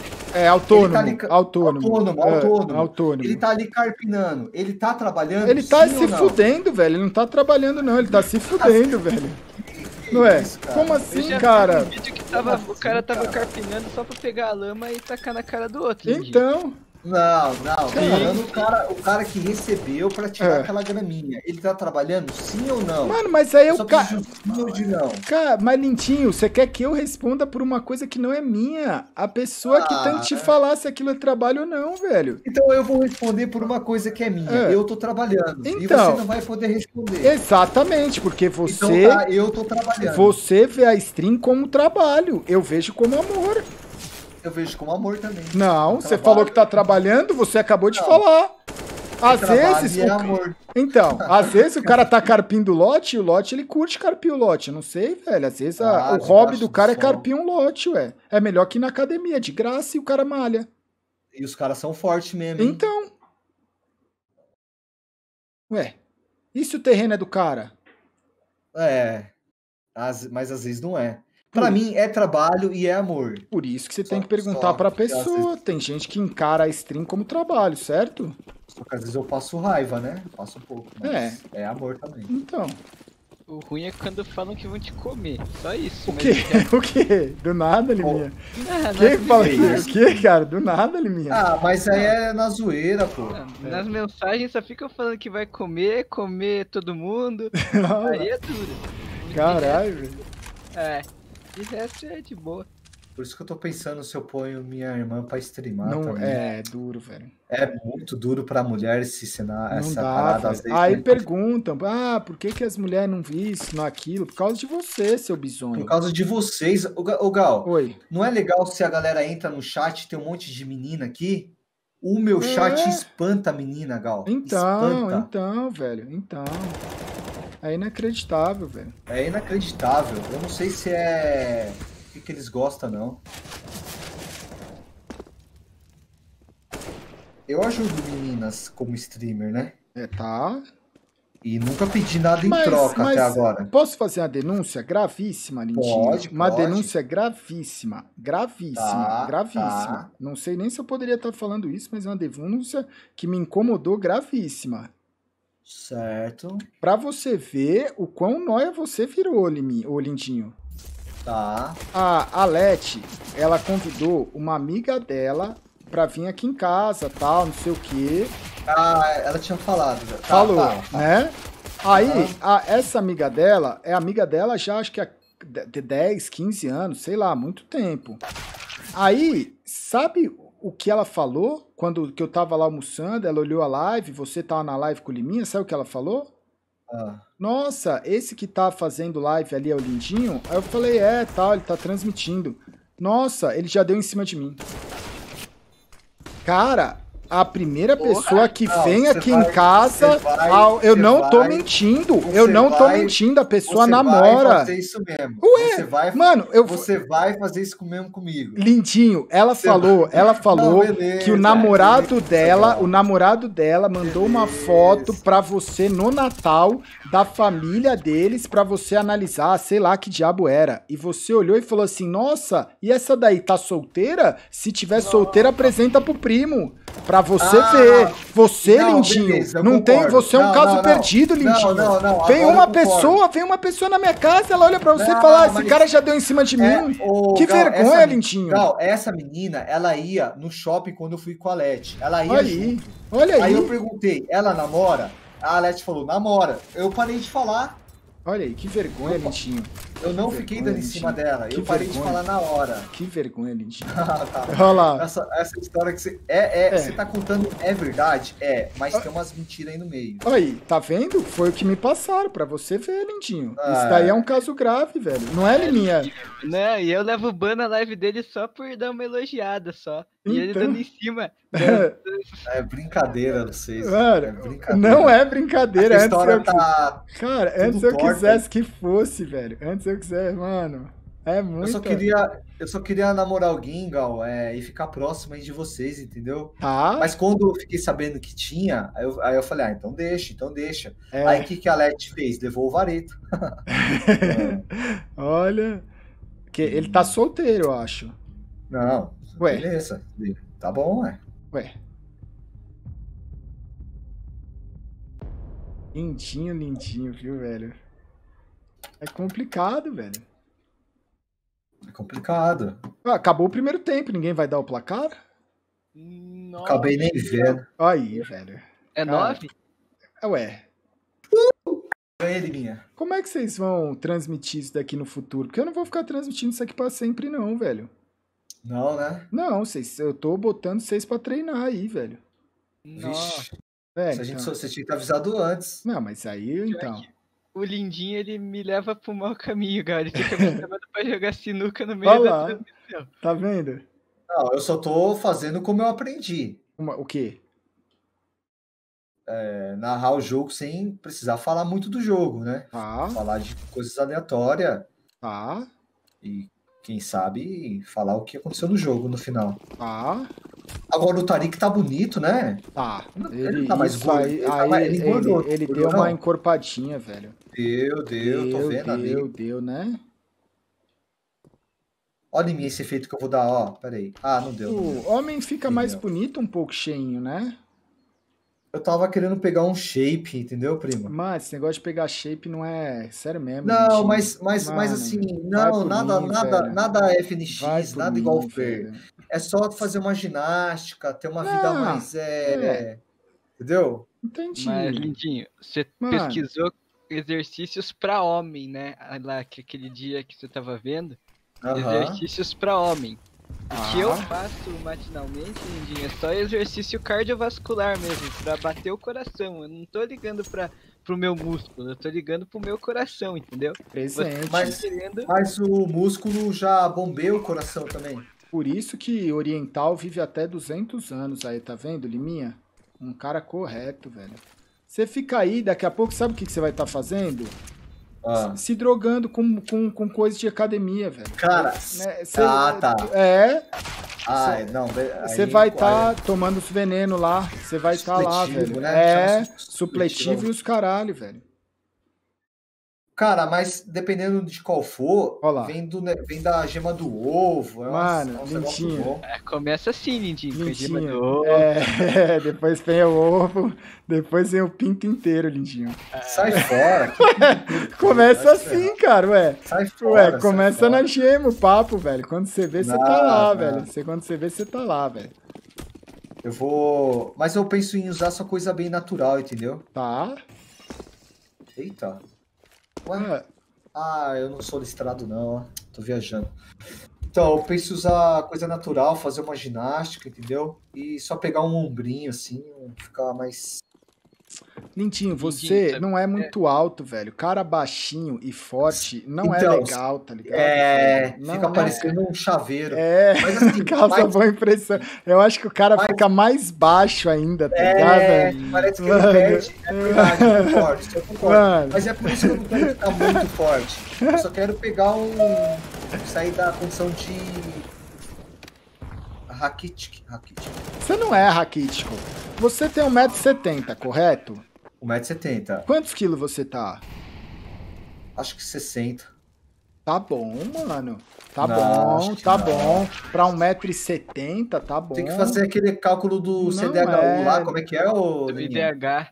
Autônomo. Ele tá ali carpinando. Ele tá trabalhando? Ele tá se fudendo, velho. Ele não tá trabalhando, não. Ele tá se fudendo, velho. Não é? Como assim, cara? Um vídeo que o cara tava carpinando só pra pegar a lama e tacar na cara do outro. Então... Não. O cara que recebeu pra tirar aquela graminha. Ele tá trabalhando, sim ou não? Mano, mas aí o cara... não. Cara, mas Lintinho, você quer que eu responda por uma coisa que não é minha? A pessoa que tem que te falar se aquilo é trabalho ou não, velho. Então eu vou responder por uma coisa que é minha. Eu tô trabalhando. Então, e você não vai poder responder. Exatamente, porque você... Então eu tô trabalhando. Você vê a stream como trabalho. Eu vejo como amor. Eu vejo como amor também. Não, você falou que tá trabalhando, você acabou de falar. Às vezes... Então, às vezes o cara tá carpindo o lote e o lote, ele curte carpir o lote. Eu não sei, velho. Às vezes o hobby do cara é carpir um lote, ué. É melhor que ir na academia, de graça, e o cara malha. E os caras são fortes mesmo, hein? Então. Ué, e se o terreno é do cara? Mas às vezes não é. Pra mim, é trabalho e é amor. Por isso que você tem que perguntar pra pessoa. Vezes... Tem gente que encara a stream como trabalho, certo? Só que às vezes eu passo raiva, né? Passo um pouco. Mas é amor também. Então. O ruim é quando falam que vão te comer. Só isso. O quê? O quê? Do nada, Liminha? Quem fala isso? O quê, cara? Do nada, Liminha? Mas aí é na zoeira, pô. Nas mensagens só ficam falando que vai comer todo mundo. Aí é duro. Caralho, velho. De resto é de boa. Por isso que eu tô pensando se eu ponho minha irmã pra streamar também. É duro, velho. É muito duro pra mulher essa dá, parada. Às vezes, aí perguntam, por que as mulheres não viram isso, não aquilo? Por causa de você, seu bisonho. Por causa de vocês. Ô Gal, oi. Não é legal se a galera entra no chat e tem um monte de menina aqui? O meu chat espanta a menina, Gal. Então, velho. É inacreditável, velho. É inacreditável. Eu não sei se é... O que eles gostam, não. Eu ajudo meninas como streamer, né? Tá. E nunca pedi nada em troca até agora. Posso fazer uma denúncia gravíssima, Lindinho? Pode. Uma denúncia gravíssima. Gravíssima. Tá. Não sei nem se eu poderia estar falando isso, mas é uma denúncia que me incomodou gravíssima. Certo. Pra você ver o quão nóia você virou, Lindinho. Tá. A Leti, ela convidou uma amiga dela pra vir aqui em casa, tal, não sei o quê. Ela tinha falado. Falou, né? Aí, essa amiga dela, é amiga dela já, acho que há 10, 15 anos, sei lá, muito tempo. Aí, sabe o que ela falou quando que eu tava lá almoçando? Ela olhou a live, você tava na live com o Liminha, sabe o que ela falou? Nossa, esse que tá fazendo live ali é o Lindinho? Aí eu falei, tal, ele tá transmitindo. Nossa, ele já deu em cima de mim. Cara, a primeira pessoa que vem aqui em casa, eu não tô mentindo, a pessoa namora. Você vai fazer isso mesmo. Ué, mano, você vai fazer isso mesmo comigo. Lindinho, ela falou que o namorado dela mandou uma foto pra você no Natal da família deles pra você analisar, sei lá que diabo era. E você olhou e falou assim, nossa, e essa daí tá solteira? Se tiver solteira, apresenta pro primo. Pra você ver. Você, Lindinho, beleza, não tem. Você é um caso perdido, Lindinho. Vem uma pessoa na minha casa, ela olha pra você e fala: esse cara já deu em cima de mim. Que vergonha, Lindinho. Essa menina, ela ia no shopping quando eu fui com a Leti. Ela ia junto. Olha aí. Aí eu perguntei, ela namora? A Leti falou, namora. Eu parei de falar. Olha aí, que vergonha, Lindinho. Eu não fiquei dando em cima dela. Eu parei de falar na hora. Que vergonha, Lindinho. Tá. Olha lá. Essa história que você... Você tá contando é verdade? Mas tem umas mentiras aí no meio. Aí, tá vendo? Foi o que me passaram, pra você ver, Lindinho. Isso daí é um caso grave, velho. Não é, Liminha? Não, e eu levo ban na live dele só por dar uma elogiada, só. E ele dando em cima. É brincadeira, vocês. Mano, não é brincadeira. Essa história tá... Cara, antes eu quisesse que fosse, velho. Antes eu quisesse, mano. É muito. Eu só queria namorar alguém, Gal, e ficar próximo aí de vocês, entendeu? Tá. Mas quando eu fiquei sabendo que tinha, aí eu falei, então deixa. Aí o que a Leti fez? Levou o vareto. Olha. Que ele tá solteiro, eu acho. Não. Ué. Beleza. Tá bom, Ué. Lindinho, viu, velho? É complicado, velho. É complicado. Acabou o primeiro tempo, ninguém vai dar o placar? Nossa. Acabei nem vendo. Aí, velho. É 9? Ué. Ganhei, Liminha. Como é que vocês vão transmitir isso daqui no futuro? Porque eu não vou ficar transmitindo isso aqui pra sempre, não, velho. Não, né? Não, eu tô botando vocês pra treinar aí, velho. Vixe. Você tinha que ter avisado antes. Não, mas aí, então... O Lindinho, ele me leva pro mau caminho, cara. Ele fica me chamando pra jogar sinuca no meio da transmissão. Tá vendo? Não, eu só tô fazendo como eu aprendi. O quê? narrar o jogo sem precisar falar muito do jogo, né? Falar de coisas aleatórias. E quem sabe falar o que aconteceu no jogo no final. Agora o Tariq tá bonito, né? Ele tá mais gordo. Ele deu uma encorpadinha, velho. Deu, tô vendo ali. Deu, né? Olha em mim esse efeito que eu vou dar, ó. Peraí. Não deu. O homem fica mais bonito um pouco cheinho, né? Eu tava querendo pegar um shape, entendeu, primo? Mas esse negócio de pegar shape não é sério mesmo. Não, mas assim, não, nada FNX, nada igual o Fer. É só fazer uma ginástica, ter uma vida mais. Entendeu? Entendi. Mas, Lindinho, você pesquisou exercícios pra homem, né? Lá, aquele dia que você tava vendo. Exercícios pra homem. O que eu faço matinalmente, Lindinho, é só exercício cardiovascular mesmo, pra bater o coração. Eu não tô ligando pro meu músculo, eu tô ligando pro meu coração, entendeu? Presente. Mas o músculo já bombeia o coração também. Por isso que oriental vive até 200 anos aí, tá vendo, Liminha? Um cara correto, velho. Você fica aí, daqui a pouco, sabe o que você vai estar fazendo? Se drogando com coisa de academia, velho. Cara, tá. Você vai estar tomando os venenos lá. Você vai estar lá, velho. Né? Supletivo e os caralho, velho. Cara, mas dependendo de qual for, vem da gema do ovo. Mano, Lindinho. Começa assim, Lindinho. Com a gema do ovo. Depois vem o ovo, depois vem o pinto inteiro, Lindinho. Sai fora. Começa assim, cara, ué. Sai fora. Começa na gema o papo, velho. Quando você vê, você tá lá, velho. Quando você vê, você tá lá, velho. Mas eu penso em usar só coisa bem natural, entendeu? Tá. Eita. Eu não sou listrado não, tô viajando. Então, eu penso em usar coisa natural, fazer uma ginástica, entendeu? E só pegar um ombrinho assim, ficar mais... Lindinho, você não é muito alto, velho. Cara baixinho e forte não é legal, tá ligado? Fica parecendo um chaveiro. Mas assim, causa boa impressão. Eu acho que o cara fica mais baixo ainda, tá ligado, velho? Parece que ele perde. É verdade, eu concordo. Mas é por isso que eu não quero ficar muito forte. Eu só quero pegar sair da condição de... raquítico. Você não é raquítico. Você tem 1,70 m, correto? 1,70 m. Quantos quilos você tá? Acho que 60. Tá bom, mano. Tá bom. Pra 1,70 m, tá bom. Tem que fazer aquele cálculo do CDHU lá, como é que é o... IDH.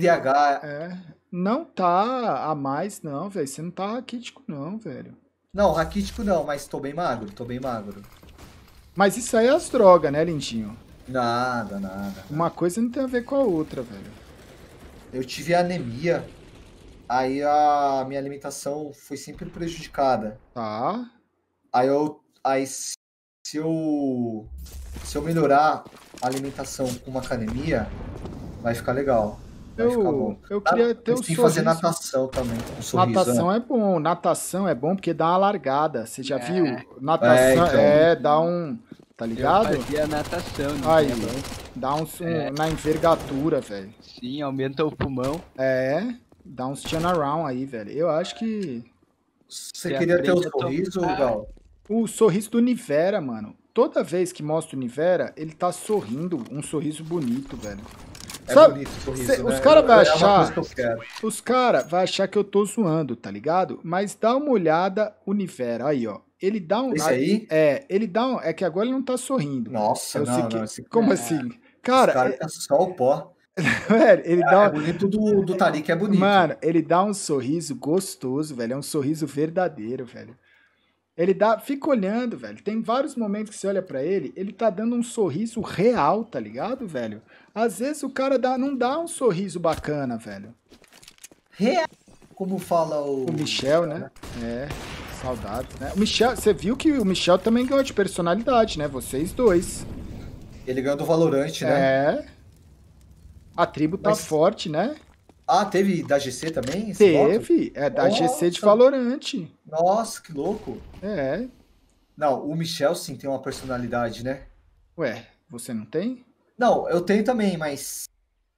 Não tá a mais, não, velho. Você não tá raquítico, não, velho. Não, raquítico não, mas tô bem magro. Mas isso aí é as drogas, né, Lindinho? Nada. Uma coisa não tem a ver com a outra, velho. Eu tive anemia, aí a minha alimentação foi sempre prejudicada. Tá. Aí se eu melhorar a alimentação com uma academia, vai ficar legal. Vai ficar bom. Eu queria ter tem que fazer natação também. Natação é bom. Natação é bom porque dá uma largada. Você já viu? Natação dá um... Tá ligado? Eu fazia natação. Aí, dá na envergadura, velho. Sim, aumenta o pulmão. Dá uns turnaround aí, velho. Eu acho que... Você queria ter o sorriso, Gal? O sorriso do Nivera, mano. Toda vez que mostra o Nivera, ele tá sorrindo. Um sorriso bonito, velho. Sabe, bonito o sorriso, os caras vão achar... Os caras vão achar que eu tô zoando, tá ligado? Mas dá uma olhada o Nivera. Aí, ó. Ele dá um... Esse aí? Ele dá um... É que agora ele não tá sorrindo. Nossa, não. Como assim? Cara... tá só o pó. Velho, ele dá... É bonito do Tariq, é bonito. Mano, ele dá um sorriso gostoso, velho. É um sorriso verdadeiro, velho. Ele dá... Fica olhando, velho. Tem vários momentos que você olha pra ele, ele tá dando um sorriso real, tá ligado, velho? Às vezes o cara não dá um sorriso bacana, velho. Real. Como fala o Michel, né? Saudades, né? O Michel, você viu que o Michel também ganhou de personalidade, né? Vocês dois. Ele ganhou do Valorant, né? A tribo tá forte, né? Teve da GC também? Teve, da GC de Valorant. Nossa, que louco. Não, o Michel sim tem uma personalidade, né? Ué, você não tem? Não, eu tenho também, mas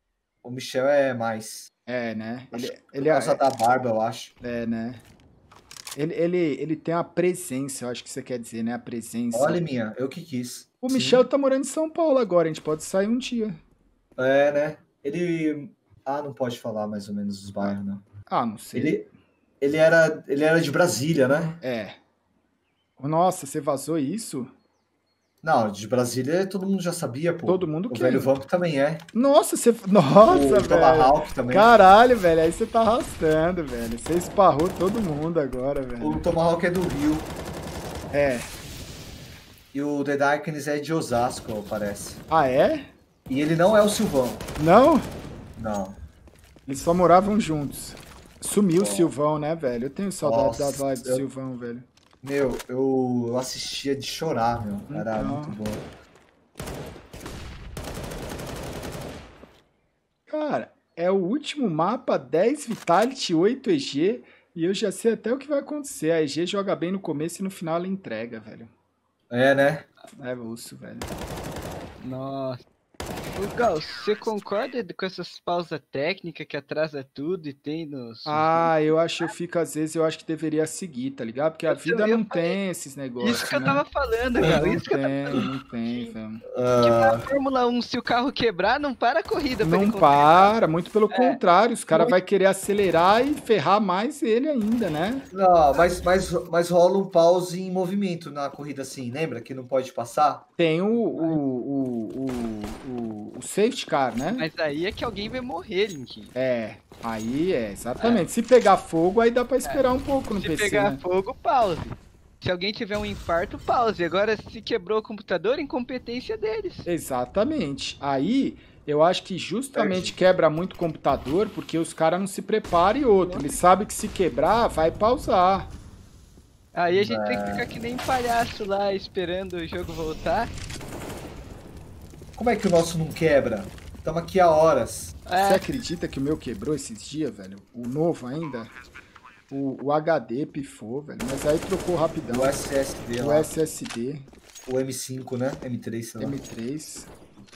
O Michel é mais. É, né? Ele é da barba, eu acho. É, né? Ele tem a presença, eu acho que você quer dizer, né? A presença. Olha, minha, eu que quis. O Michel tá morando em São Paulo agora, a gente pode sair um dia. É, né? Ele... não pode falar mais ou menos os bairros, não. Não sei. Ele era de Brasília, né? É. Nossa, você vazou isso? Não, de Brasília todo mundo já sabia, pô. Todo mundo quer. O velho Vamp também é. Nossa, Nossa, velho. Tomahawk também. Caralho, velho, aí você tá arrastando, velho. Você esparrou todo mundo agora, velho. O Tomahawk é do Rio. É. E o The Darkness é de Osasco, parece. Ah, é? E ele não é o Silvão. Não? Não. Eles só moravam juntos. Sumiu o Silvão, né, velho? Eu tenho saudade da vibe do Silvão, velho. Meu, eu assistia de chorar, meu. Era muito bom. Cara, é o último mapa, 10 Vitality, 8 EG. E eu já sei até o que vai acontecer. A EG joga bem no começo e no final ela entrega, velho. É, né? É osso, velho. Nossa. Gal, você concorda com essas pausas técnicas que atrasa tudo e tem nos... Eu acho que deveria seguir, tá ligado? Porque a vida não tem esses negócios. Isso que eu tava falando, Gal. Não tem, velho. Porque na Fórmula 1, se o carro quebrar, não para a corrida. Não para, muito pelo contrário. Os caras vão querer acelerar e ferrar mais ele ainda, né? Não, mas rola um pause em movimento na corrida assim, lembra? Que não pode passar? Tem o safety car, né? Mas aí é que alguém vai morrer, Linkin. Aí exatamente. Se pegar fogo, aí dá pra esperar um pouco no PC, Se pegar né? fogo, pause. Se alguém tiver um infarto, pause. Agora, se quebrou o computador, incompetência deles. Exatamente. Aí, eu acho que justamente quebra muito o computador, porque os caras não se preparam e outro. Eles sabem que se quebrar, vai pausar. Aí a gente tem que ficar que nem palhaço lá, esperando o jogo voltar. Como é que o nosso não quebra? Estamos aqui há horas. Você acredita que o meu quebrou esses dias, velho? O novo ainda? O HD pifou, velho. Mas aí trocou rapidão. O SSD lá. O SSD. O M5, né? M3, sei lá. M3.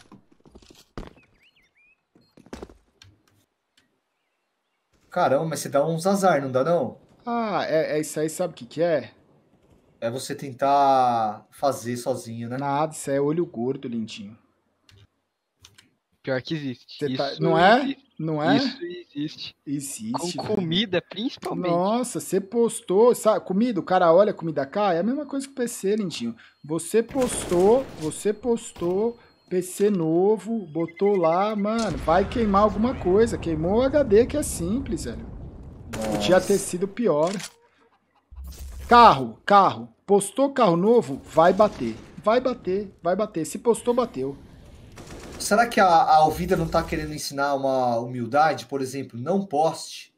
Caramba, mas você dá uns azar, não dá não? Isso aí, sabe o que é? É você tentar fazer sozinho, né? Nada, isso é olho gordo, lindinho. Pior que existe. Não é? Não é? Isso existe. Existe. Com comida, principalmente. Nossa, você postou, sabe, comida, o cara olha, a comida cai, é a mesma coisa que o PC, lindinho. Você postou, PC novo, botou lá, mano, vai queimar alguma coisa. Queimou o HD, que é simples, velho. Nossa. Podia ter sido pior. Carro. Postou carro novo, vai bater. Vai bater. Se postou, bateu. Será que a Alvida não tá querendo ensinar uma humildade? Por exemplo, não poste.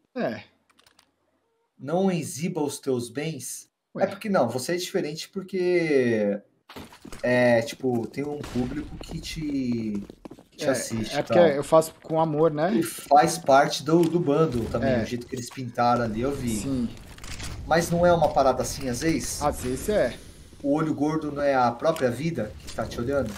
Não exiba os teus bens. É porque não, você é diferente porque tipo, tem um público que te assiste. É porque eu faço com amor, né? E faz parte do bando também, o jeito que eles pintaram ali, eu vi. Sim. Mas não é uma parada assim, às vezes? Às vezes é. O olho gordo não é a própria vida que tá te olhando?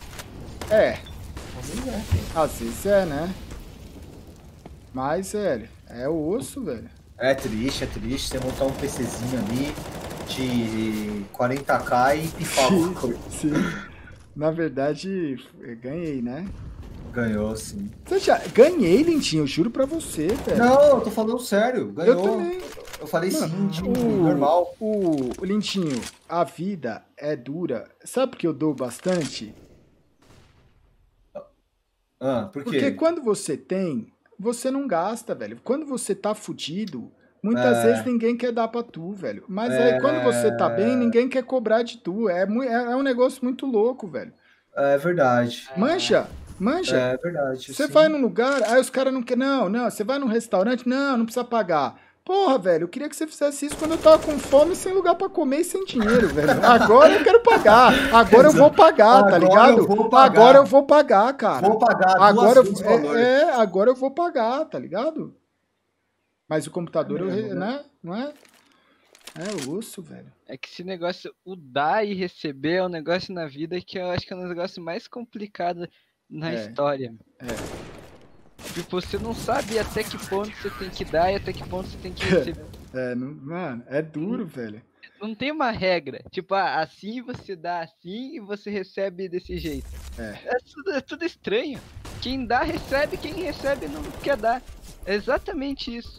Às vezes é, né? Mas, velho, é o osso, velho. É triste. Você montar um PCzinho ali de 40k e pifar alguma coisa. Sim. Na verdade, eu ganhei, né? Ganhou, sim. Ganhei, Lintinho, eu juro pra você, velho. Não, eu tô falando sério. Ganhou. Eu também. Eu falei sim, normal. O Lintinho, a vida é dura. Sabe por que eu dou bastante? Por quê? Porque quando você tem, você não gasta, velho. Quando você tá fudido, muitas vezes ninguém quer dar pra tu, velho. Mas aí quando você tá bem, ninguém quer cobrar de tu. É um negócio muito louco, velho. É verdade. Mancha. É verdade. Você vai num lugar, aí os caras não querem. Não, você vai num restaurante, não precisa pagar. Porra, velho, eu queria que você fizesse isso quando eu tava com fome, sem lugar pra comer e sem dinheiro, velho. Agora eu quero pagar. Agora eu vou pagar, tá ligado? Agora eu vou pagar, cara. Vou pagar agora agora eu vou pagar, tá ligado? Mas o computador, né? Não é? É osso, velho. É que esse negócio, o dar e receber é um negócio na vida que eu acho que é um negócio mais complicado na história. Tipo, você não sabe até que ponto você tem que dar e até que ponto você tem que receber. Mano, é duro, velho. Não tem uma regra. Tipo, assim você dá assim e você recebe desse jeito. É tudo estranho. Quem dá, recebe. Quem recebe, não quer dar. É exatamente isso.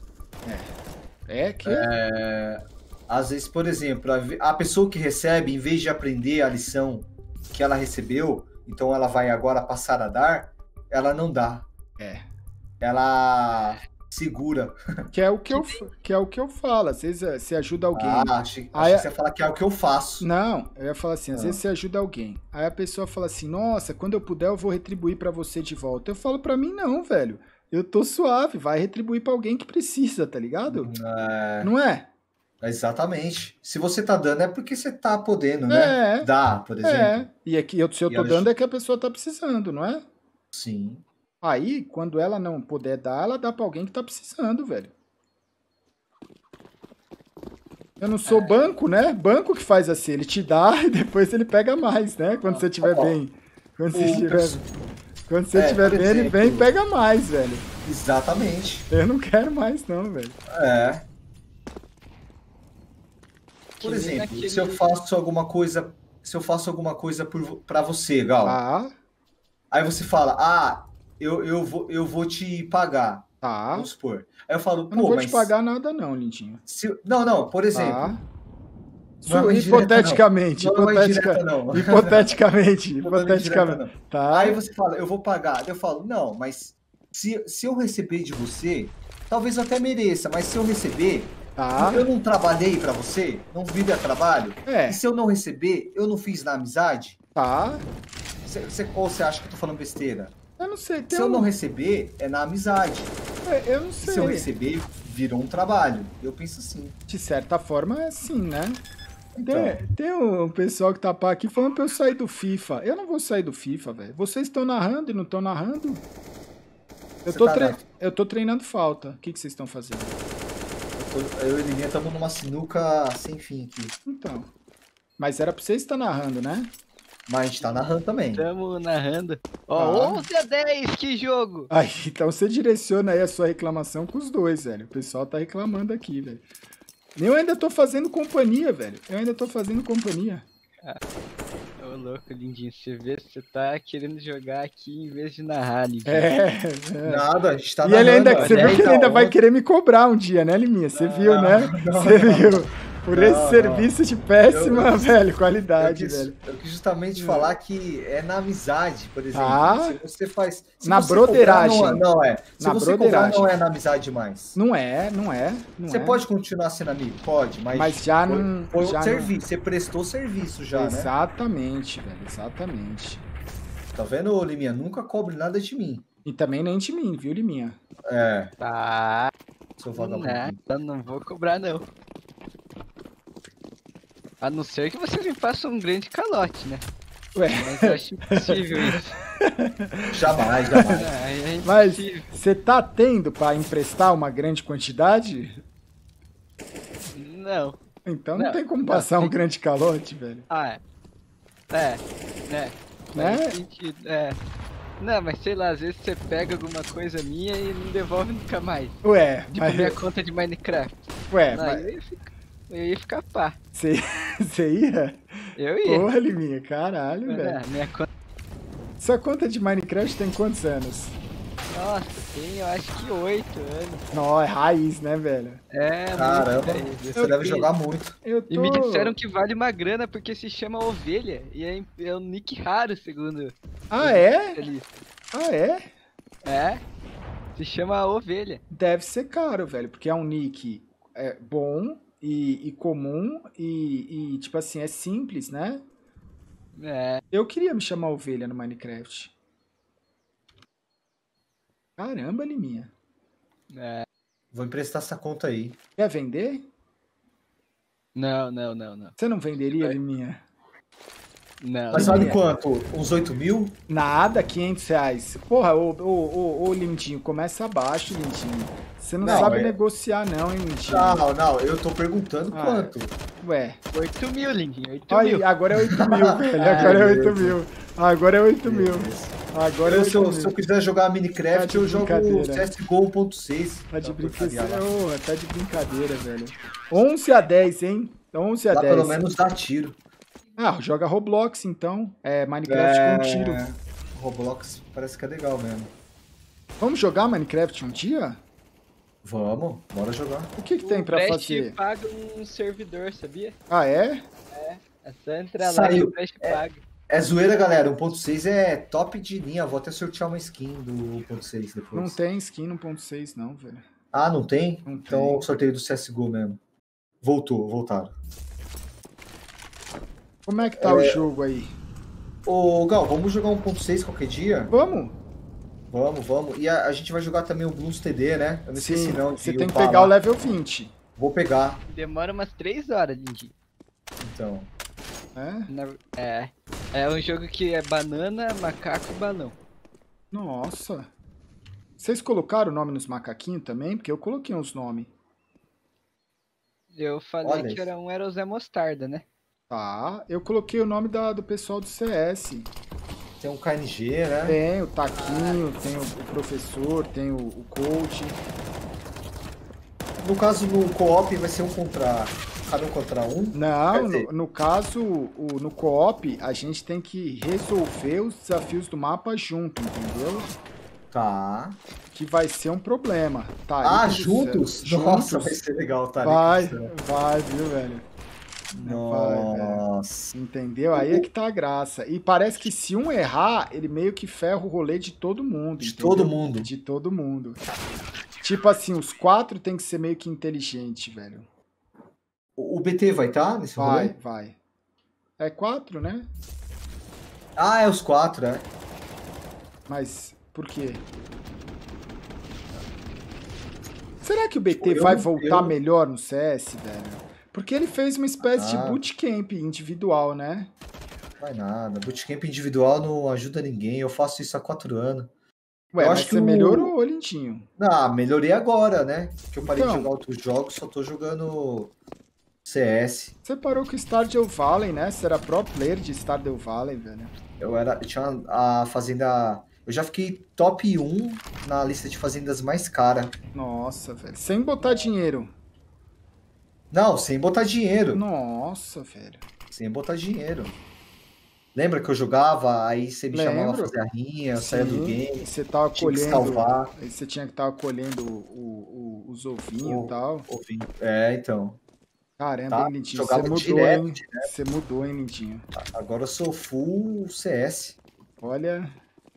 Às vezes, por exemplo, a pessoa que recebe, em vez de aprender a lição que ela recebeu, então ela vai agora passar a dar, ela não dá. Ela segura. Que é o que eu falo. Às vezes você ajuda alguém. Achei que você ia falar que é o que eu faço. Não, eu ia falar assim, às vezes você ajuda alguém. Aí a pessoa fala assim, nossa, quando eu puder eu vou retribuir pra você de volta. Eu falo pra mim, não, velho. Eu tô suave, vai retribuir pra alguém que precisa, tá ligado? Não é? Exatamente. Se você tá dando é porque você tá podendo, né? Dá, por exemplo. E aqui, se eu tô dando é que a pessoa tá precisando, não é? Sim. Aí, quando ela não puder dar, ela dá pra alguém que tá precisando, velho. Eu não sou banco, né? Banco que faz assim, ele te dá e depois ele pega mais, né? Quando você estiver bem. Quando você estiver bem, ele vem e pega mais, velho. Exatamente. Eu não quero mais não, velho. Por exemplo, se eu faço alguma coisa pra você, Gal. Aí você fala, eu vou te pagar. Vamos supor. Aí eu falo, eu não vou te pagar nada não, lindinho. Não, por exemplo. Hipoteticamente. Hipoteticamente. Tá. Aí você fala, eu vou pagar. Eu falo, não, mas se eu receber de você, talvez eu até mereça, mas se eu receber, eu não trabalhei pra você, não vi a trabalho. E se eu não receber, eu não fiz na amizade? Ou você acha que eu tô falando besteira? Eu não sei. Se eu não receber, é na amizade. Eu não sei. Se eu receber, virou um trabalho. Eu penso assim. De certa forma, é assim, né? Tem um pessoal que tá aqui falando pra eu sair do FIFA. Eu não vou sair do FIFA, velho. Vocês estão narrando e não estão narrando? Eu tô treinando falta. O que vocês estão fazendo? Eu e a Liminha estamos numa sinuca sem fim aqui. Então. Mas era pra vocês estar narrando, né? Mas a gente tá narrando também. Estamos narrando. 11-10, que jogo! Aí, então você direciona aí a sua reclamação com os dois, velho. O pessoal tá reclamando aqui, velho. Eu ainda tô fazendo companhia, velho. Ô, louco, lindinho. Você vê, você tá querendo jogar aqui em vez de narrar, lindinho. Nada, a gente tá narrando. E você viu que ele ainda vai querer me cobrar um dia, né, Liminha? Você viu, né? Você viu. Por esse serviço de péssima, velho, qualidade, velho. Eu quis justamente falar que é na amizade, por exemplo. Se você faz... Na broderagem. Se você cobrar, não é na amizade mais. Não é. Você pode continuar sendo amigo? Pode, mas já não... Foi um serviço, você prestou serviço já, Exatamente, velho, exatamente. Tá vendo, Liminha? Nunca cobre nada de mim. E também nem de mim, viu, Liminha? Tá. Seu vagabundo. Eu não vou cobrar, não. A não ser que vocês me façam um grande calote, né? Mas eu acho impossível isso. Jamais. Mas você tá tendo pra emprestar uma grande quantidade? Não. Então não tem como passar um grande calote, velho. Né? Não, mas sei lá, às vezes você pega alguma coisa minha e não devolve nunca mais. Tipo minha conta de Minecraft. Eu ia ficar pá. Você ia? Eu ia. Porra, Liminha, caralho, velho. Minha conta... Sua conta de Minecraft tem quantos anos? Nossa, tem, eu acho que 8 anos. Não, é raiz, né, velho? Caramba, você deve jogar muito. E me disseram que vale uma grana porque se chama ovelha. E é um nick raro, segundo. É? Se chama ovelha. Deve ser caro, velho, porque é um nick bom e comum e, tipo assim, é simples, né? Eu queria me chamar ovelha no Minecraft. Caramba, Liminha. Vou emprestar essa conta aí. Quer vender? Não. Você não venderia, Liminha? Não. Mas vale quanto? Uns 8 mil? Nada, 500 reais. Porra, ô Lindinho, começa abaixo, Lindinho. Você não sabe negociar não, hein, Lindinho? Não, eu tô perguntando quanto. 8 mil, Lindinho, 8 mil. Agora é 8 mil, velho. Agora é 8 mil. Agora se eu quiser jogar Minecraft, eu jogo CSGO 1.6. Tá de brincadeira, tá de brincadeira, velho. 11-10, hein? 11-10. Pelo menos dá tiro. Ah, joga Roblox, então. É Minecraft com tiro. Roblox parece que é legal mesmo. Vamos jogar Minecraft um dia? Vamos, bora jogar. O que tem pra fazer? O paga um servidor, sabia? Ah, é? É só entrar lá e o Flash paga. É zoeira, galera. 1.6 é top de linha. Vou até sortear uma skin do 1.6 depois. Não tem skin no 1.6 não, velho. Ah, não tem? Não então tem. Eu sorteio do CSGO mesmo. Voltaram. Como é que tá o jogo aí? Ô, Gal, vamos jogar 1.6 qualquer dia? Vamos. Vamos. E a gente vai jogar também o Bloons TD, né? Eu não esqueci não. Você tem que pegar o level 20. Vou pegar. Demora umas 3 horas, Lindy. Então. É um jogo que é banana, macaco e balão. Nossa. Vocês colocaram o nome nos macaquinhos também? Porque eu coloquei uns nomes. Eu falei que era o Zé Mostarda, né? Tá, eu coloquei o nome do pessoal do CS. Tem um KNG, né? Tem o Taquinho, tem o professor, tem o coach. No caso, no co-op vai ser cada um contra um? Não, no caso, no co-op, a gente tem que resolver os desafios do mapa junto, entendeu? Tá. Que vai ser um problema. Tá, juntos? Nossa, vai ser legal, tá? Vai, viu, velho? Nossa. Vai, entendeu? Aí é que tá a graça. E parece que se um errar, ele meio que ferra o rolê de todo mundo. De todo mundo. De todo mundo. Tipo assim, os 4 tem que ser meio que inteligente, velho. O BT vai estar nesse rolê? Vai. É 4, né? Ah, é os 4, é. Mas por quê? Será que o BT vai voltar melhor no CS, velho? Porque ele fez uma espécie de bootcamp individual, né? Não vai nada. Bootcamp individual não ajuda ninguém. Eu faço isso há 4 anos. Ué, mas você melhorou, Lindinho? Não, melhorei agora, né? Porque eu parei de jogar outros jogos, só tô jogando CS. Você parou com Stardew Valley, né? Você era pro player de Stardew Valley, velho. Eu tinha a fazenda... Eu já fiquei top 1 na lista de fazendas mais caras. Nossa, velho. Sem botar dinheiro. Não, sem botar dinheiro. Nossa, velho. Sem botar dinheiro. Lembra que eu jogava, aí você me chamava pra fazer a rinha, eu saía do game. Você tava colhendo. Salvar. Aí você tinha que estar colhendo os ovinhos e tal. Ovinho. É, então. Caramba, hein, Lindinho? Você mudou, direto, hein? Você mudou, hein, Lindinho? Agora eu sou full CS. Olha.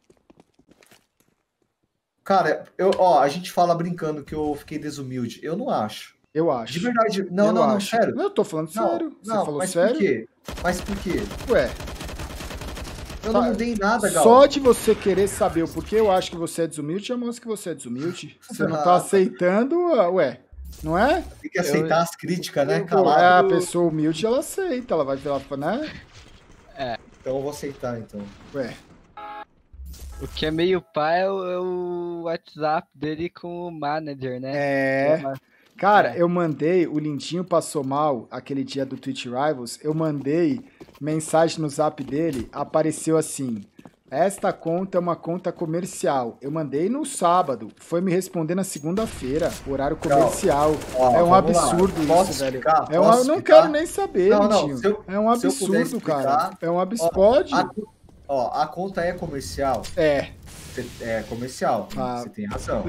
Cara, a gente fala brincando que eu fiquei desumilde. Eu não acho. Eu acho. De verdade. Não, sério. Não, eu tô falando sério. Você falou sério? Por quê? Mas por quê? Ué. Eu não mudei nada, Gal. Só de você querer saber o porquê eu acho que você é desumilde, já mostra que você é desumilde. Você não tá aceitando, ué. Não é? Tem que aceitar as críticas, né? A pessoa humilde, ela aceita. Ela vai falar, né? Então eu vou aceitar, então. Ué. O que é meio pai é o WhatsApp dele com o manager, né? Cara, eu mandei, o Lindinho passou mal aquele dia do Twitch Rivals, eu mandei mensagem no zap dele, apareceu assim, esta conta é uma conta comercial. Eu mandei no sábado, foi me responder na segunda-feira, horário comercial. É um absurdo isso, velho. Eu não quero nem saber, Lindinho. É um absurdo, cara. É um absurdo. Pode? A conta é comercial? É comercial, você tem razão.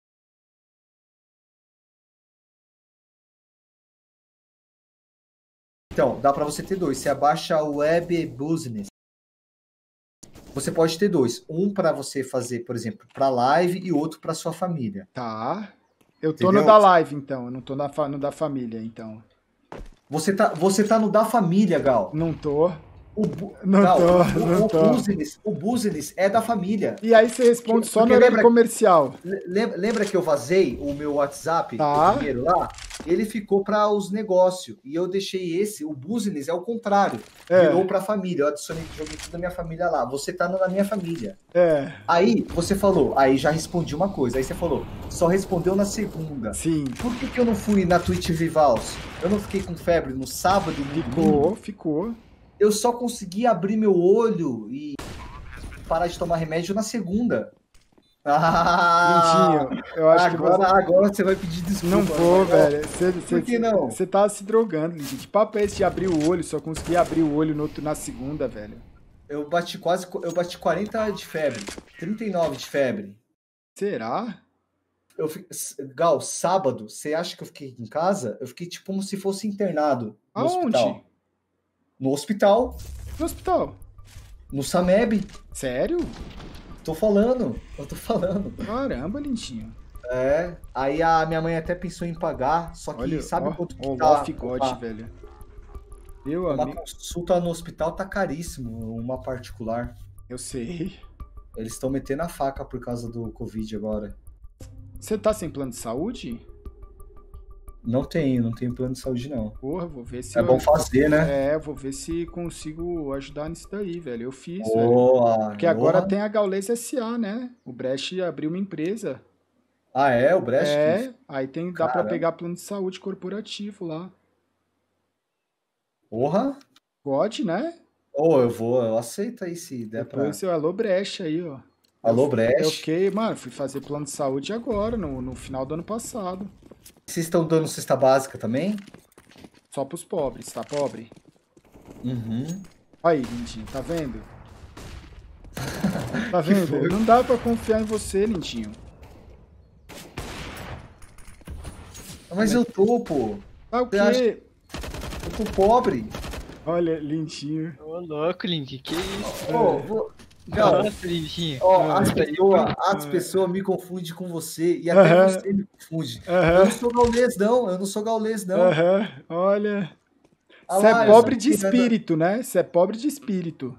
Então, dá pra você ter 2. Você abaixa o Web Business. Você pode ter 2. Um pra você fazer, por exemplo, pra live e outro pra sua família. Tá. Eu tô no da live, então. Eu não tô no da família, então. Você tá no da família, Gal. Não tô. O business é da família. E aí você responde só no horário comercial. Lembra que eu vazei o meu WhatsApp primeiro lá? Ele ficou para os negócios. E eu deixei o business é o contrário. Virou para a família. Eu adicionei, joguei tudo da minha família lá. Você tá na minha família. Aí você falou, aí já respondi uma coisa. Aí você falou, só respondeu na segunda. Sim. Por que eu não fui na Twitch Rivals? Eu não fiquei com febre no sábado? Ficou. Eu só consegui abrir meu olho e parar de tomar remédio na segunda. Lindinho, eu acho que agora você vai pedir desculpa. Não vou, velho. Por que não? Você tava se drogando, Lindinho. Que papo é esse de abrir o olho? Só consegui abrir o olho na segunda, velho. Eu bati 40 de febre. 39 de febre. Será? Gal, sábado, você acha que eu fiquei em casa? Eu fiquei tipo como se fosse internado no hospital. No hospital. No hospital? No Sameb. Sério? Eu tô falando. Caramba, Lindinho. Aí a minha mãe até pensou em pagar, só que sabe quanto que tá? Ó, velho. Uma consulta no hospital tá caríssimo, uma particular. Eu sei. Eles estão metendo a faca por causa do Covid agora. Você tá sem plano de saúde? Não tenho plano de saúde, não. Porra, vou ver se... bom fazer, né? Vou ver se consigo ajudar nisso daí, velho. Eu fiz, velho. Porque agora tem a Gaules S.A., né? O Brecht abriu uma empresa. O Brecht? Aí dá pra pegar plano de saúde corporativo lá. Porra! Pode, né? Eu aceito aí se der depois pra... Alô Brecht aí, ó. Alô Brecht? Eu fiquei, mano, fui fazer plano de saúde agora, no final do ano passado. Vocês estão dando cesta básica também? Só pros pobres, tá pobre? Uhum. Aí, Lindinho, tá vendo? Tá vendo? Não dá pra confiar em você, Lindinho. Mas eu tô, pô. Ah, o quê? Eu tô pobre. Olha, Lindinho. Ô, louco, Lindinho, que isso? Nossa, Lindinho. As pessoas me confundem com você e até você me confunde. Eu não sou gaulês, não. Olha. Você é pobre de espírito, né? Você é pobre de espírito.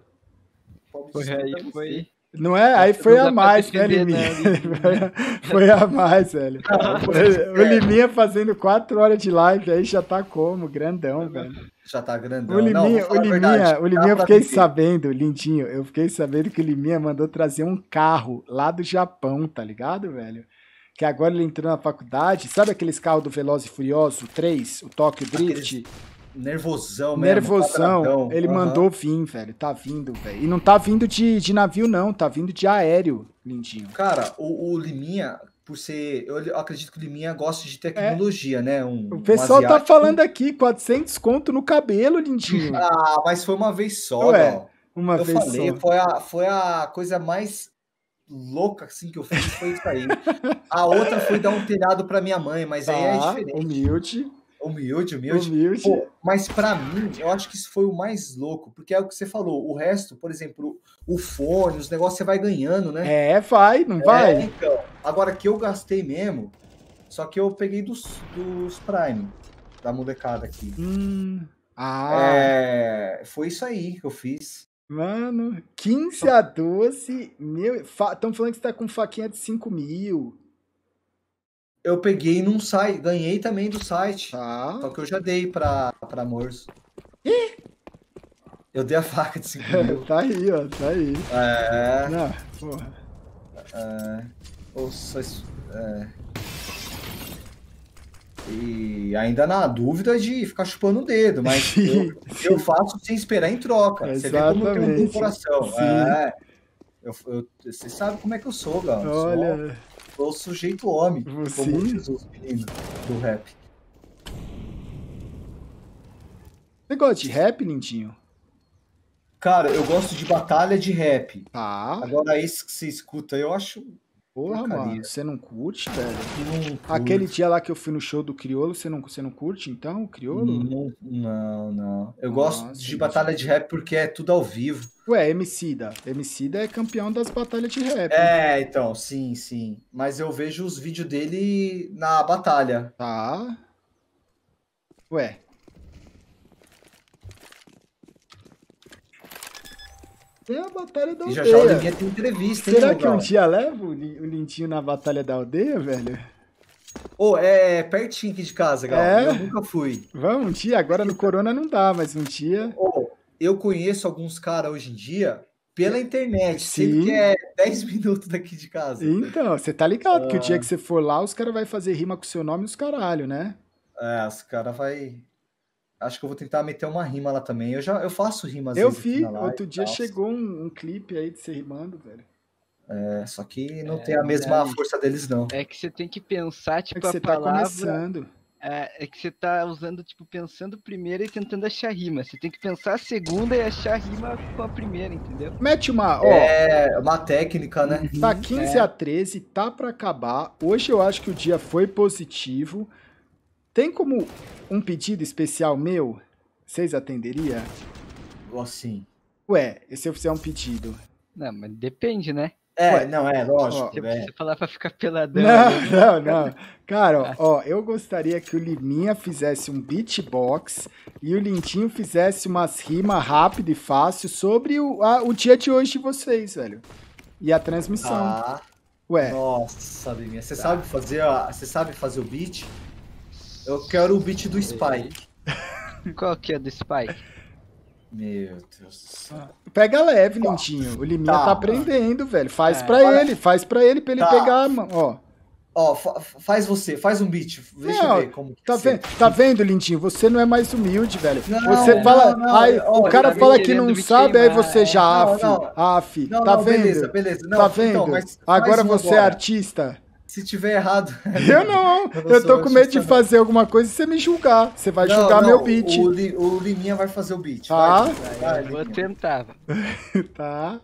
Foi. Não é? Aí foi a mais, né, Liminha? Foi a mais, velho. O Liminha fazendo 4 horas de live aí já tá como? Grandão, velho. Já tá grandão. O Liminha eu fiquei sabendo, Lindinho, eu fiquei sabendo que o Liminha mandou trazer um carro lá do Japão, tá ligado, velho? Que agora ele entrou na faculdade, sabe aqueles carros do Velozes e Furiosos, o 3, o Tokyo Drift? Nervosão mesmo. Nervosão. Ele mandou vir, velho. Tá vindo, velho. E não tá vindo de navio, não. Tá vindo de aéreo, Lindinho. Cara, o Liminha, por ser... Eu acredito que o Liminha gosta de tecnologia, né? O pessoal tá falando aqui, 400 conto no cabelo, Lindinho. Mas foi uma vez só, Gal. Uma vez só. Foi a coisa mais louca assim que eu fiz, foi isso aí. A outra foi dar um telhado pra minha mãe, mas aí é diferente. Humilde. Pô, mas pra mim, eu acho que isso foi o mais louco, porque é o que você falou, o resto, por exemplo, o fone, os negócios você vai ganhando, né? Não vai? Então, agora que eu gastei mesmo, só que eu peguei dos Prime, da molecada aqui. Foi isso aí que eu fiz. Mano, 15 a 12, estão falando que você tá com faquinha de 5 mil. Eu peguei num site, ganhei também do site. Só que eu já dei pra Morso. Eu dei a faca de 5 mil. Tá aí. Não, porra. E ainda na dúvida de ficar chupando o dedo, mas eu faço sem esperar em troca. Você vê como eu tenho um bom coração. Você sabe como é que eu sou, Gal. Olha... Sou o sujeito homem, como Jesus, menino do rap. Você gosta de rap, Lindinho? Cara, eu gosto de batalha de rap. Agora, isso que você escuta, eu acho... Porra, mano, você não curte, velho? Aquele dia lá que eu fui no show do Criolo, você não curte, então, o Criolo? Não. Eu gosto de batalha de rap porque é tudo ao vivo. Ué, Emicida é campeão das batalhas de rap. Então, sim. Mas eu vejo os vídeos dele na batalha. Ué. Tem a Batalha da Aldeia. Já o Liminha tem entrevista, hein? Será que um dia leva o Lindinho na Batalha da Aldeia, velho? É pertinho aqui de casa, Gal. Eu nunca fui. Vamos um dia, agora no Corona não dá, mas um dia... Eu conheço alguns caras hoje em dia pela internet, sendo que é 10 minutos daqui de casa. Então, você tá ligado que o dia que você for lá, os caras vão fazer rima com o seu nome e os caralho, né? Os caras vai... Acho que eu vou tentar meter uma rima lá também. Eu faço rimas. Eu vi, outro dia chegou um clipe aí de você rimando, velho. Só que não tem a mesma força deles, não. É que você tem que pensar, tipo, que você tá começando. É que você tá usando, tipo, pensando primeiro e tentando achar rima. Você tem que pensar a segunda e achar a rima com a primeira, entendeu? Mete uma, uma técnica, né? Tá 15-13, tá pra acabar. Hoje eu acho que o dia foi positivo. Tem como um pedido especial meu? Vocês atenderiam? Assim. Ué, e se eu fizer um pedido? Não, mas depende, né? Lógico. Você precisa falar pra ficar peladão. Não. Cara, eu gostaria que o Liminha fizesse um beatbox e o Lintinho fizesse umas rimas rápidas e fáceis sobre o dia de hoje de vocês, velho. E a transmissão. Ué. Nossa, Liminha, você sabe fazer o beat? Eu quero o beat do Spike. Qual que é do Spike? Meu Deus do céu. Pega leve, Lintinho. O Liminha tá aprendendo, velho. Faz pra ele ele pegar, ó. Faz um beat. Deixa eu ver como tá vendo, Lintinho? Você não é mais humilde, velho. Você fala. O cara fala que não sabe, aí você já. Tá vendo? Beleza. Tá vendo? Então, agora você é artista. Se tiver errado... Eu não. Eu tô com medo de fazer alguma coisa e você me julgar. Você vai julgar meu beat. O Liminha vai fazer o beat. Tá. Eu vou tentar. Tá.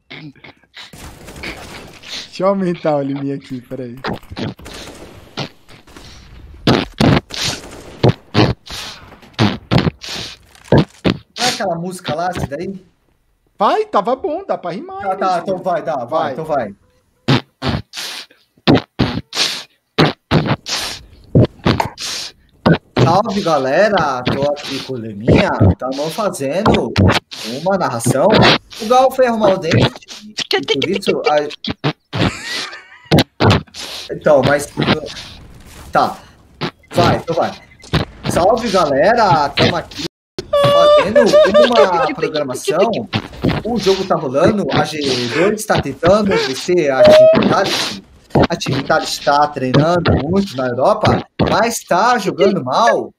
Deixa eu aumentar o Liminha aqui, peraí. Não é aquela música lá, essa daí? Vai, tava bom, dá pra rimar. Então vai. Salve, galera! Tô aqui com o Liminha. Estamos fazendo uma narração. O Gal foi arrumar o dente. Por isso... Então, mas... Tá. Vai. Salve, galera! Estamos aqui fazendo uma programação. O jogo tá rolando. A G2 está tentando vencer a Team A Team Vitality está treinando muito na Europa, mas está jogando mal.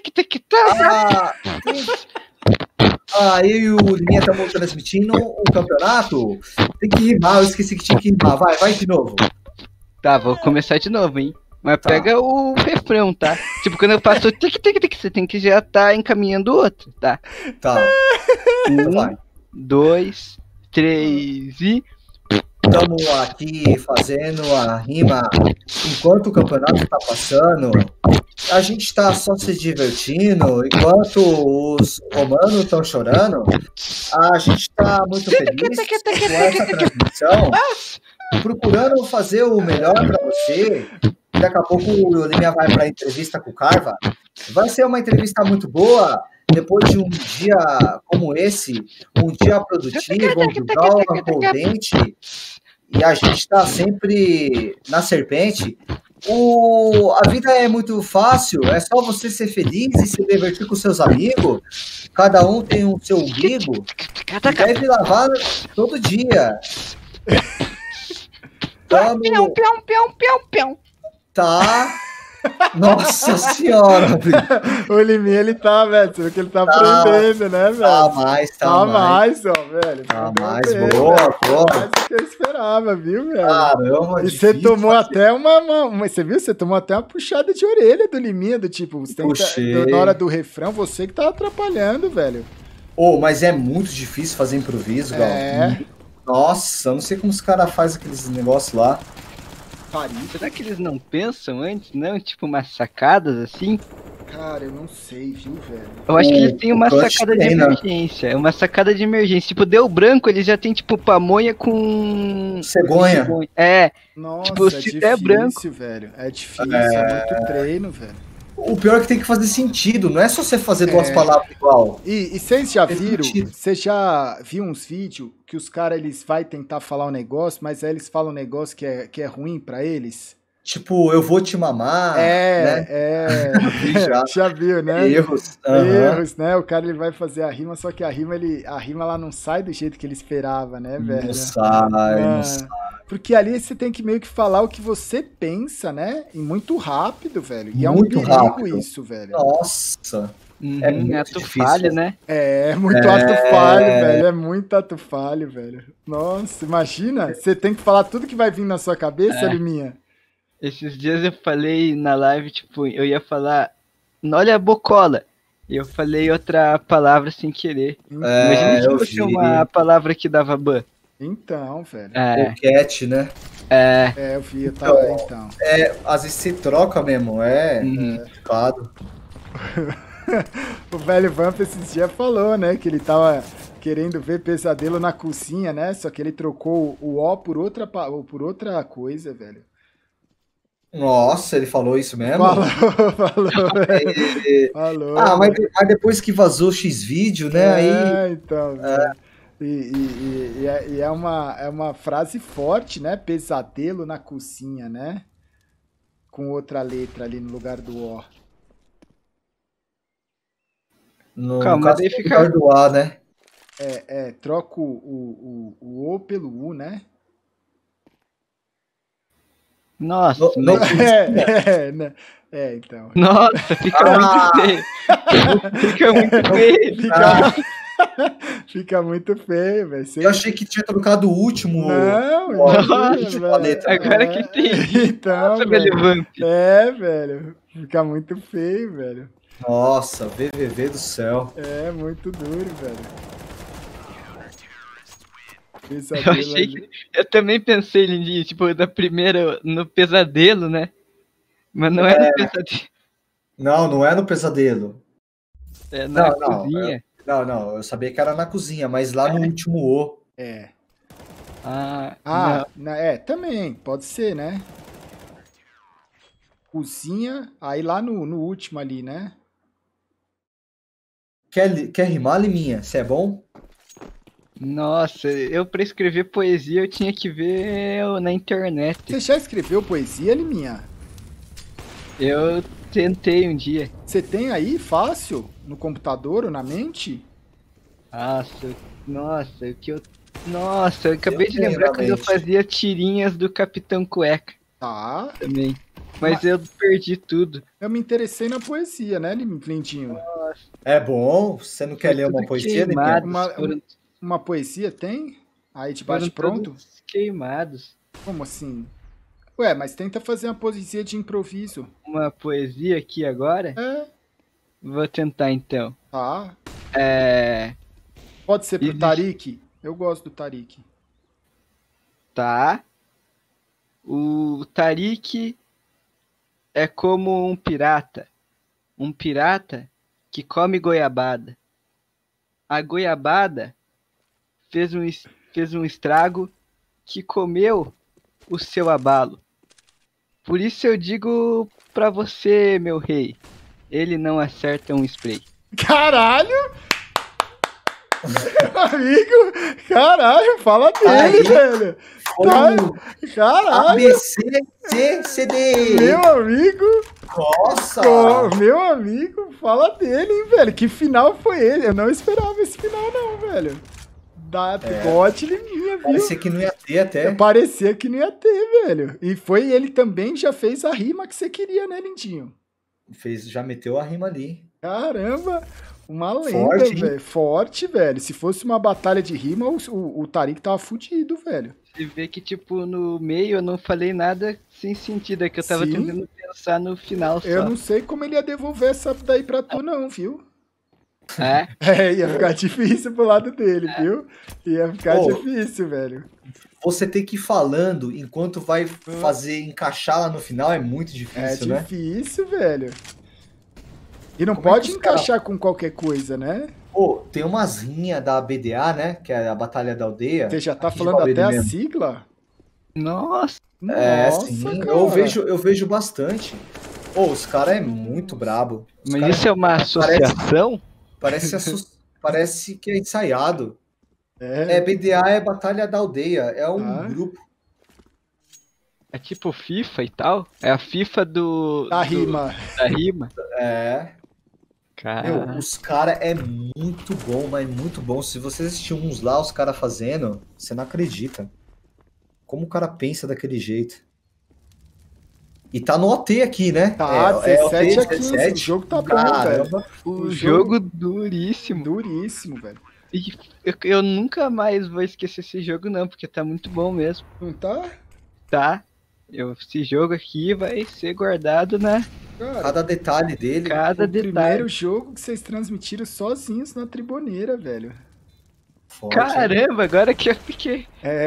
Eu e o Liminha estamos transmitindo o campeonato. Tem que rimar, eu esqueci que tinha que rimar. Vai de novo. Tá, vou começar de novo, hein? Mas pega o refrão, tá? Tipo, quando eu faço tic, você tem que já tá encaminhando o outro, tá? Tá. 1, 2, 3 e... Estamos aqui fazendo a rima enquanto o campeonato está passando. A gente está só se divertindo enquanto os romanos estão chorando. A gente está muito feliz com essa transmissão, procurando fazer o melhor para você. Daqui a pouco o Liminha vai para a entrevista com o Carva. Vai ser uma entrevista muito boa. Depois de um dia como esse, um dia produtivo, onde o Gal arrancou o dente e a gente está sempre na serpente, a vida é muito fácil, é só você ser feliz e se divertir com seus amigos. Cada um tem o seu umbigo e deve lavar todo dia. Tá. Nossa senhora, o Liminha, ele tá, velho. Você vê que ele tá aprendendo, né, velho? Tá mais, velho. Tá mais, boa. Mais do que eu esperava, viu, velho? Caramba, e você tomou até você viu? Você tomou até uma puxada de orelha do Liminha, do tipo, você tem que, na hora do refrão, você que tá atrapalhando, velho. Mas é muito difícil fazer improviso, Gal. Nossa, eu não sei como os caras fazem aqueles negócios lá. Será que eles não pensam antes, não? Tipo, umas sacadas assim? Cara, eu não sei, viu, velho? Eu acho que eles têm uma sacada de emergência. Uma sacada de emergência. Tipo, deu branco, eles já tem, tipo, pamonha com... cegonha. Nossa, tipo, se der branco, velho. É difícil, é muito treino, velho. O pior é que tem que fazer sentido, não é só você fazer duas palavras igual. E vocês já viram, você já viu uns vídeos que os caras, eles vai tentar falar um negócio, mas aí eles falam um negócio que é ruim pra eles? Tipo, eu vou te mamar, né? Já viu, né? Erros. Erros, né? O cara, ele vai fazer a rima, só que a rima lá não sai do jeito que ele esperava, né, velho? Não sai. Porque ali você tem que meio que falar o que você pensa, né? E muito rápido, velho. E é muito um perigo rápido. isso, velho. Nossa. É muito ato falho, né? É muito ato falho, velho. É muito ato falho, velho. Nossa, imagina. Você tem que falar tudo que vai vir na sua cabeça, Liminha. Esses dias eu falei na live, tipo, eu ia falar, olha a bocola. E eu falei outra palavra sem querer. Imagina se fosse uma palavra que dava ban. Então, velho. Boquete, né? Eu vi, eu então, tava então. Às vezes você troca mesmo, complicado. O velho Vamp esses dias falou, né, que ele tava querendo ver Pesadelo na cozinha, né? Só que ele trocou o O por outra coisa, velho. Nossa, ele falou isso mesmo? Falou. Falou. Mas depois que vazou o X-Vídeo, né? Aí... então. E é uma frase forte, né? Pesadelo na cozinha, né? Com outra letra ali no lugar do O. Calma, daí fica... no do A, né? Troca o O pelo U, né? Nossa, então. Nossa, fica muito feio. Fica muito feio. Fica muito feio, velho. Eu achei que tinha trocado o último. Não, agora que entendi. Então, nossa, velho. Velho. Fica muito feio, velho. Nossa, VVV do céu. É muito duro, velho. Eu também pensei, Lindinho, tipo, da primeira no pesadelo, né? Mas não é no pesadelo. Não é no pesadelo. É na cozinha. Não, eu sabia que era na cozinha, mas lá no último O. Também, pode ser, né? Cozinha, aí lá no último ali, né? Quer rimar, Liminha? Você é bom? Nossa, eu pra escrever poesia eu tinha que ver na internet. Você já escreveu poesia, Liminha? Eu tentei um dia. Você tem aí fácil? No computador ou na mente? Nossa, eu acabei de lembrar quando eu fazia tirinhas do Capitão Cueca. Tá. Também. Mas eu perdi tudo. Eu me interessei na poesia, né, Lindinho? Nossa. É bom? Você não quer ler uma poesia, Liminha? Uma poesia tem? Aí de bate pronto? Queimados. Como assim? Ué, mas tenta fazer uma poesia de improviso. Uma poesia aqui agora? Vou tentar então. Tá. Pode ser pro Tarik? Eu gosto do Tarik. Tá. O Tarik é como um pirata. Um pirata que come goiabada. A goiabada fez um estrago que comeu o seu abalo. Por isso eu digo pra você, meu rei, ele não acerta um spray. Caralho! Amigo, caralho, fala dele, velho. Caralho. ABCCD. Meu amigo. Nossa. Meu amigo, fala dele, hein, velho. Que final foi ele? Eu não esperava esse final, não, velho. Bote Liminha, viu? Parecia que não ia ter até. Parecia que não ia ter, velho. E foi ele também, já fez a rima que você queria, né, Lindinho? Já meteu a rima ali. Caramba. Uma lenda, velho. Forte, velho. Se fosse uma batalha de rima, o Tarik tava fudido, velho. Você vê que, tipo, no meio eu não falei nada sem sentido. É que eu tava tentando pensar no final só. Eu não sei como ele ia devolver essa daí pra tu, não, viu? Ia ficar difícil pro lado dele, viu? Ia ficar difícil, velho. Você tem que ir falando enquanto vai fazer encaixar lá no final é muito difícil, né? É difícil, velho. E não pode encaixar com qualquer coisa, né? Tem umas linhas da BDA, né? Que é a Batalha da Aldeia. Você já tá falando até a sigla? Nossa! Sim. Eu vejo bastante. Os caras é muito brabo. Mas isso é uma associação? Parece que é ensaiado. BDA é Batalha da Aldeia. É um grupo. É tipo FIFA e tal? É a FIFA da rima. Da rima? Cara. Os caras é muito bom, mas muito bom. Se você assistir uns lá, os caras fazendo, você não acredita. Como o cara pensa daquele jeito. E tá no OT aqui, né? Tá, 17 a 15. 17. O jogo tá bom, velho. O jogo duríssimo. Duríssimo, velho. E eu nunca mais vou esquecer esse jogo, não, porque tá muito bom mesmo. Não tá? Tá. Esse jogo aqui vai ser guardado, né? Cara, cada detalhe dele. Cada detalhe. Primeiro jogo que vocês transmitiram sozinhos na Triboneira, velho. Forte, caramba, agora que eu fiquei.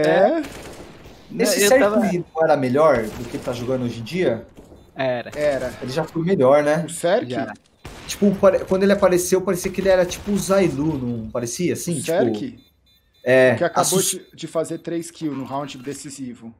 Esse Cerc não era melhor do que tá jogando hoje em dia? Era. Ele já foi melhor, né? O Cerc? Tipo, quando ele apareceu, parecia que ele era tipo o Zailu, não parecia assim? O Cerc? Tipo, que acabou de fazer 3 kills no round decisivo.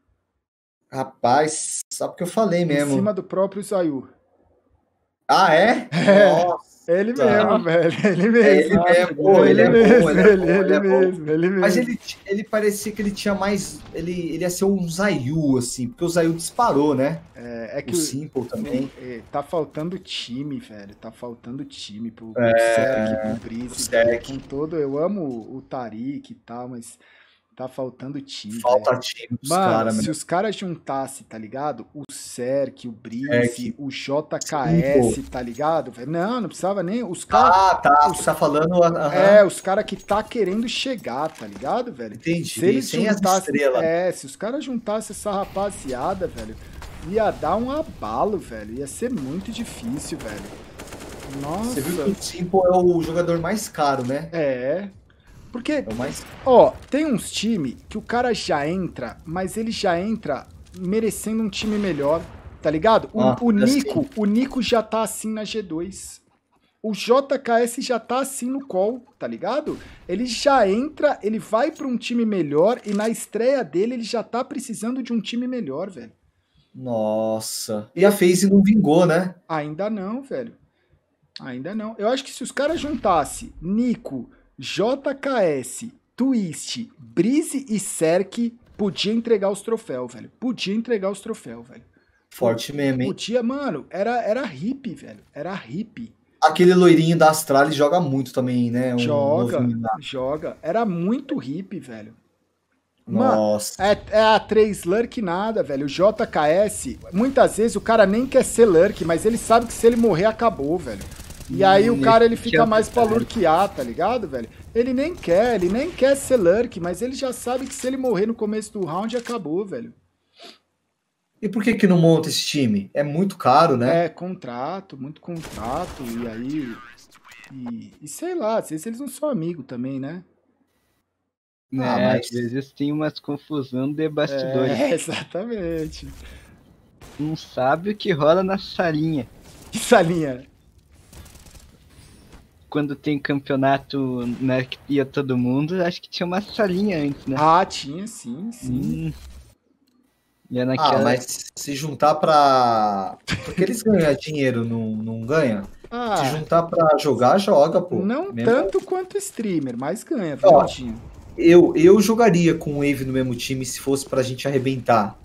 Rapaz, só porque eu falei mesmo. Em cima do próprio Zayu. Ah, é? Nossa. Ele mesmo, velho. Ele mesmo. Ele mesmo. Mas ele parecia que ele tinha mais... Ele ia ser um Zayu, assim, porque o Zayu disparou, né? É que o Simple também. Tá faltando time, velho. Tá faltando time pro Cerc, pro Breeze. Com todo... Eu amo o Tariq e tal, mas... Tá faltando time. Falta time pros caras. Mano, se os caras juntassem, tá ligado? O Cerc, o Breeze, o JKS, tá ligado? Não precisava nem... Os caras... Você tá falando... os caras que tá querendo chegar, tá ligado, velho? Entendi. Se eles sem as estrelas. Se os caras juntassem essa rapaziada, velho, ia dar um abalo, velho. Ia ser muito difícil, velho. Nossa. Você viu que o Simple é o jogador mais caro, né? Porque, tem uns times que o cara já entra, mas ele já entra merecendo um time melhor, tá ligado? O Nico já tá assim na G2. O JKS já tá assim no call, tá ligado? Ele já entra, ele vai pra um time melhor e na estreia dele ele já tá precisando de um time melhor, velho. Nossa. E a FaZe não vingou, né? Ainda não, velho. Ainda não. Eu acho que se os caras juntassem Nico... JKS, Twist, Breeze e Cerc podia entregar os troféus, velho. Forte mesmo, hein? Podia, mano. Era hippie, velho. Era hippie. Aquele loirinho da Astralis joga muito também, né? Joga. Era muito hippie, velho. Nossa. Mano, é a 3 Lurk nada, velho. O JKS, muitas vezes o cara nem quer ser Lurk, mas ele sabe que se ele morrer, acabou, velho. E aí o cara, ele fica mais pra lurkear, tá ligado, velho? Ele nem quer ser lurk, mas ele já sabe que se ele morrer no começo do round, acabou, velho. E por que não monta esse time? É muito caro, né? Muito contrato, e aí... E sei lá, às vezes eles não são amigos também, né? Mas às vezes tem umas confusão de bastidores. Exatamente. Não sabe o que rola na salinha. Que salinha? Quando tem campeonato, né, que ia todo mundo, acho que tinha uma salinha antes, né? Tinha, sim. E é naquela... mas se juntar pra... Porque eles ganham dinheiro, não ganham? Se juntar pra jogar, joga, pô. Não tanto quanto streamer, mas ganha, verdinho. Eu jogaria com o Wave no mesmo time se fosse pra gente arrebentar.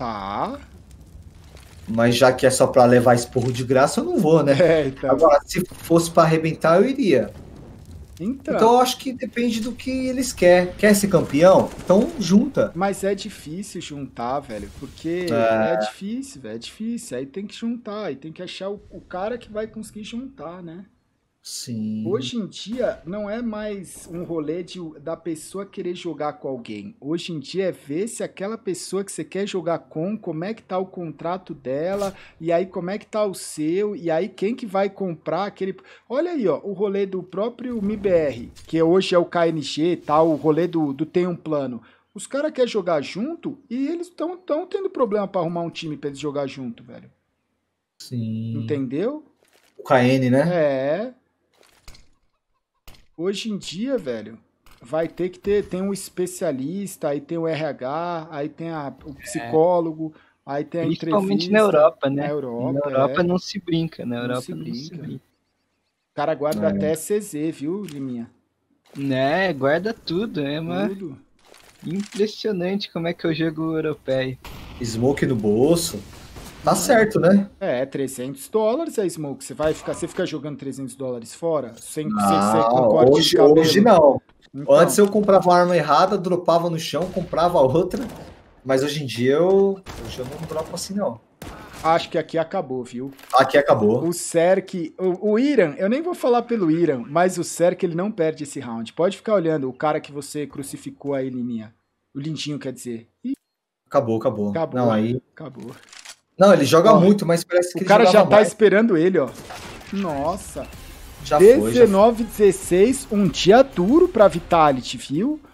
Mas já que é só pra levar esporro de graça, eu não vou, né? Então. Agora, se fosse pra arrebentar, eu iria. Então eu acho que depende do que eles querem. Quer ser campeão? Então junta. Mas é difícil juntar, velho. Porque é difícil, velho. É difícil. Aí tem que juntar. Aí tem que achar o cara que vai conseguir juntar, né? Sim. Hoje em dia, não é mais um rolê da pessoa querer jogar com alguém. Hoje em dia é ver se aquela pessoa que você quer jogar como é que tá o contrato dela, e aí como é que tá o seu, e aí quem que vai comprar aquele... Olha aí, ó, o rolê do próprio MIBR, que hoje é o KNG, tá, o rolê do Tem um Plano. Os caras querem jogar junto e eles estão tendo problema pra arrumar um time pra eles jogar junto, velho. Sim. Entendeu? O KN, né? Hoje em dia, velho, vai ter que tem um especialista, aí tem o RH, aí tem o psicólogo, aí tem a entrevista. Principalmente na Europa, né? Na Europa não se brinca, na Europa não se brinca. O cara guarda até CZ, viu, Liminha? Né, guarda tudo, tudo. Impressionante como é que eu jogo europeu. Smoke no bolso. Tá certo, né? $300 a Smoke. Você fica jogando $300 fora? Sem hoje não. Então. Antes eu comprava uma arma errada, dropava no chão, comprava outra. Mas hoje em dia eu não dropo assim, não. Acho que aqui acabou, viu? Aqui acabou. O Serk... O Iran, eu nem vou falar pelo Iran, mas o Serk, ele não perde esse round. Pode ficar olhando o cara que você crucificou aí, Liminha. O Lindinho, quer dizer. Acabou. Não, aí... Acabou. Não, ele joga muito, mas parece que o cara já tá esperando ele, ó. Nossa. Já 19-16, um dia duro pra Vitality, viu?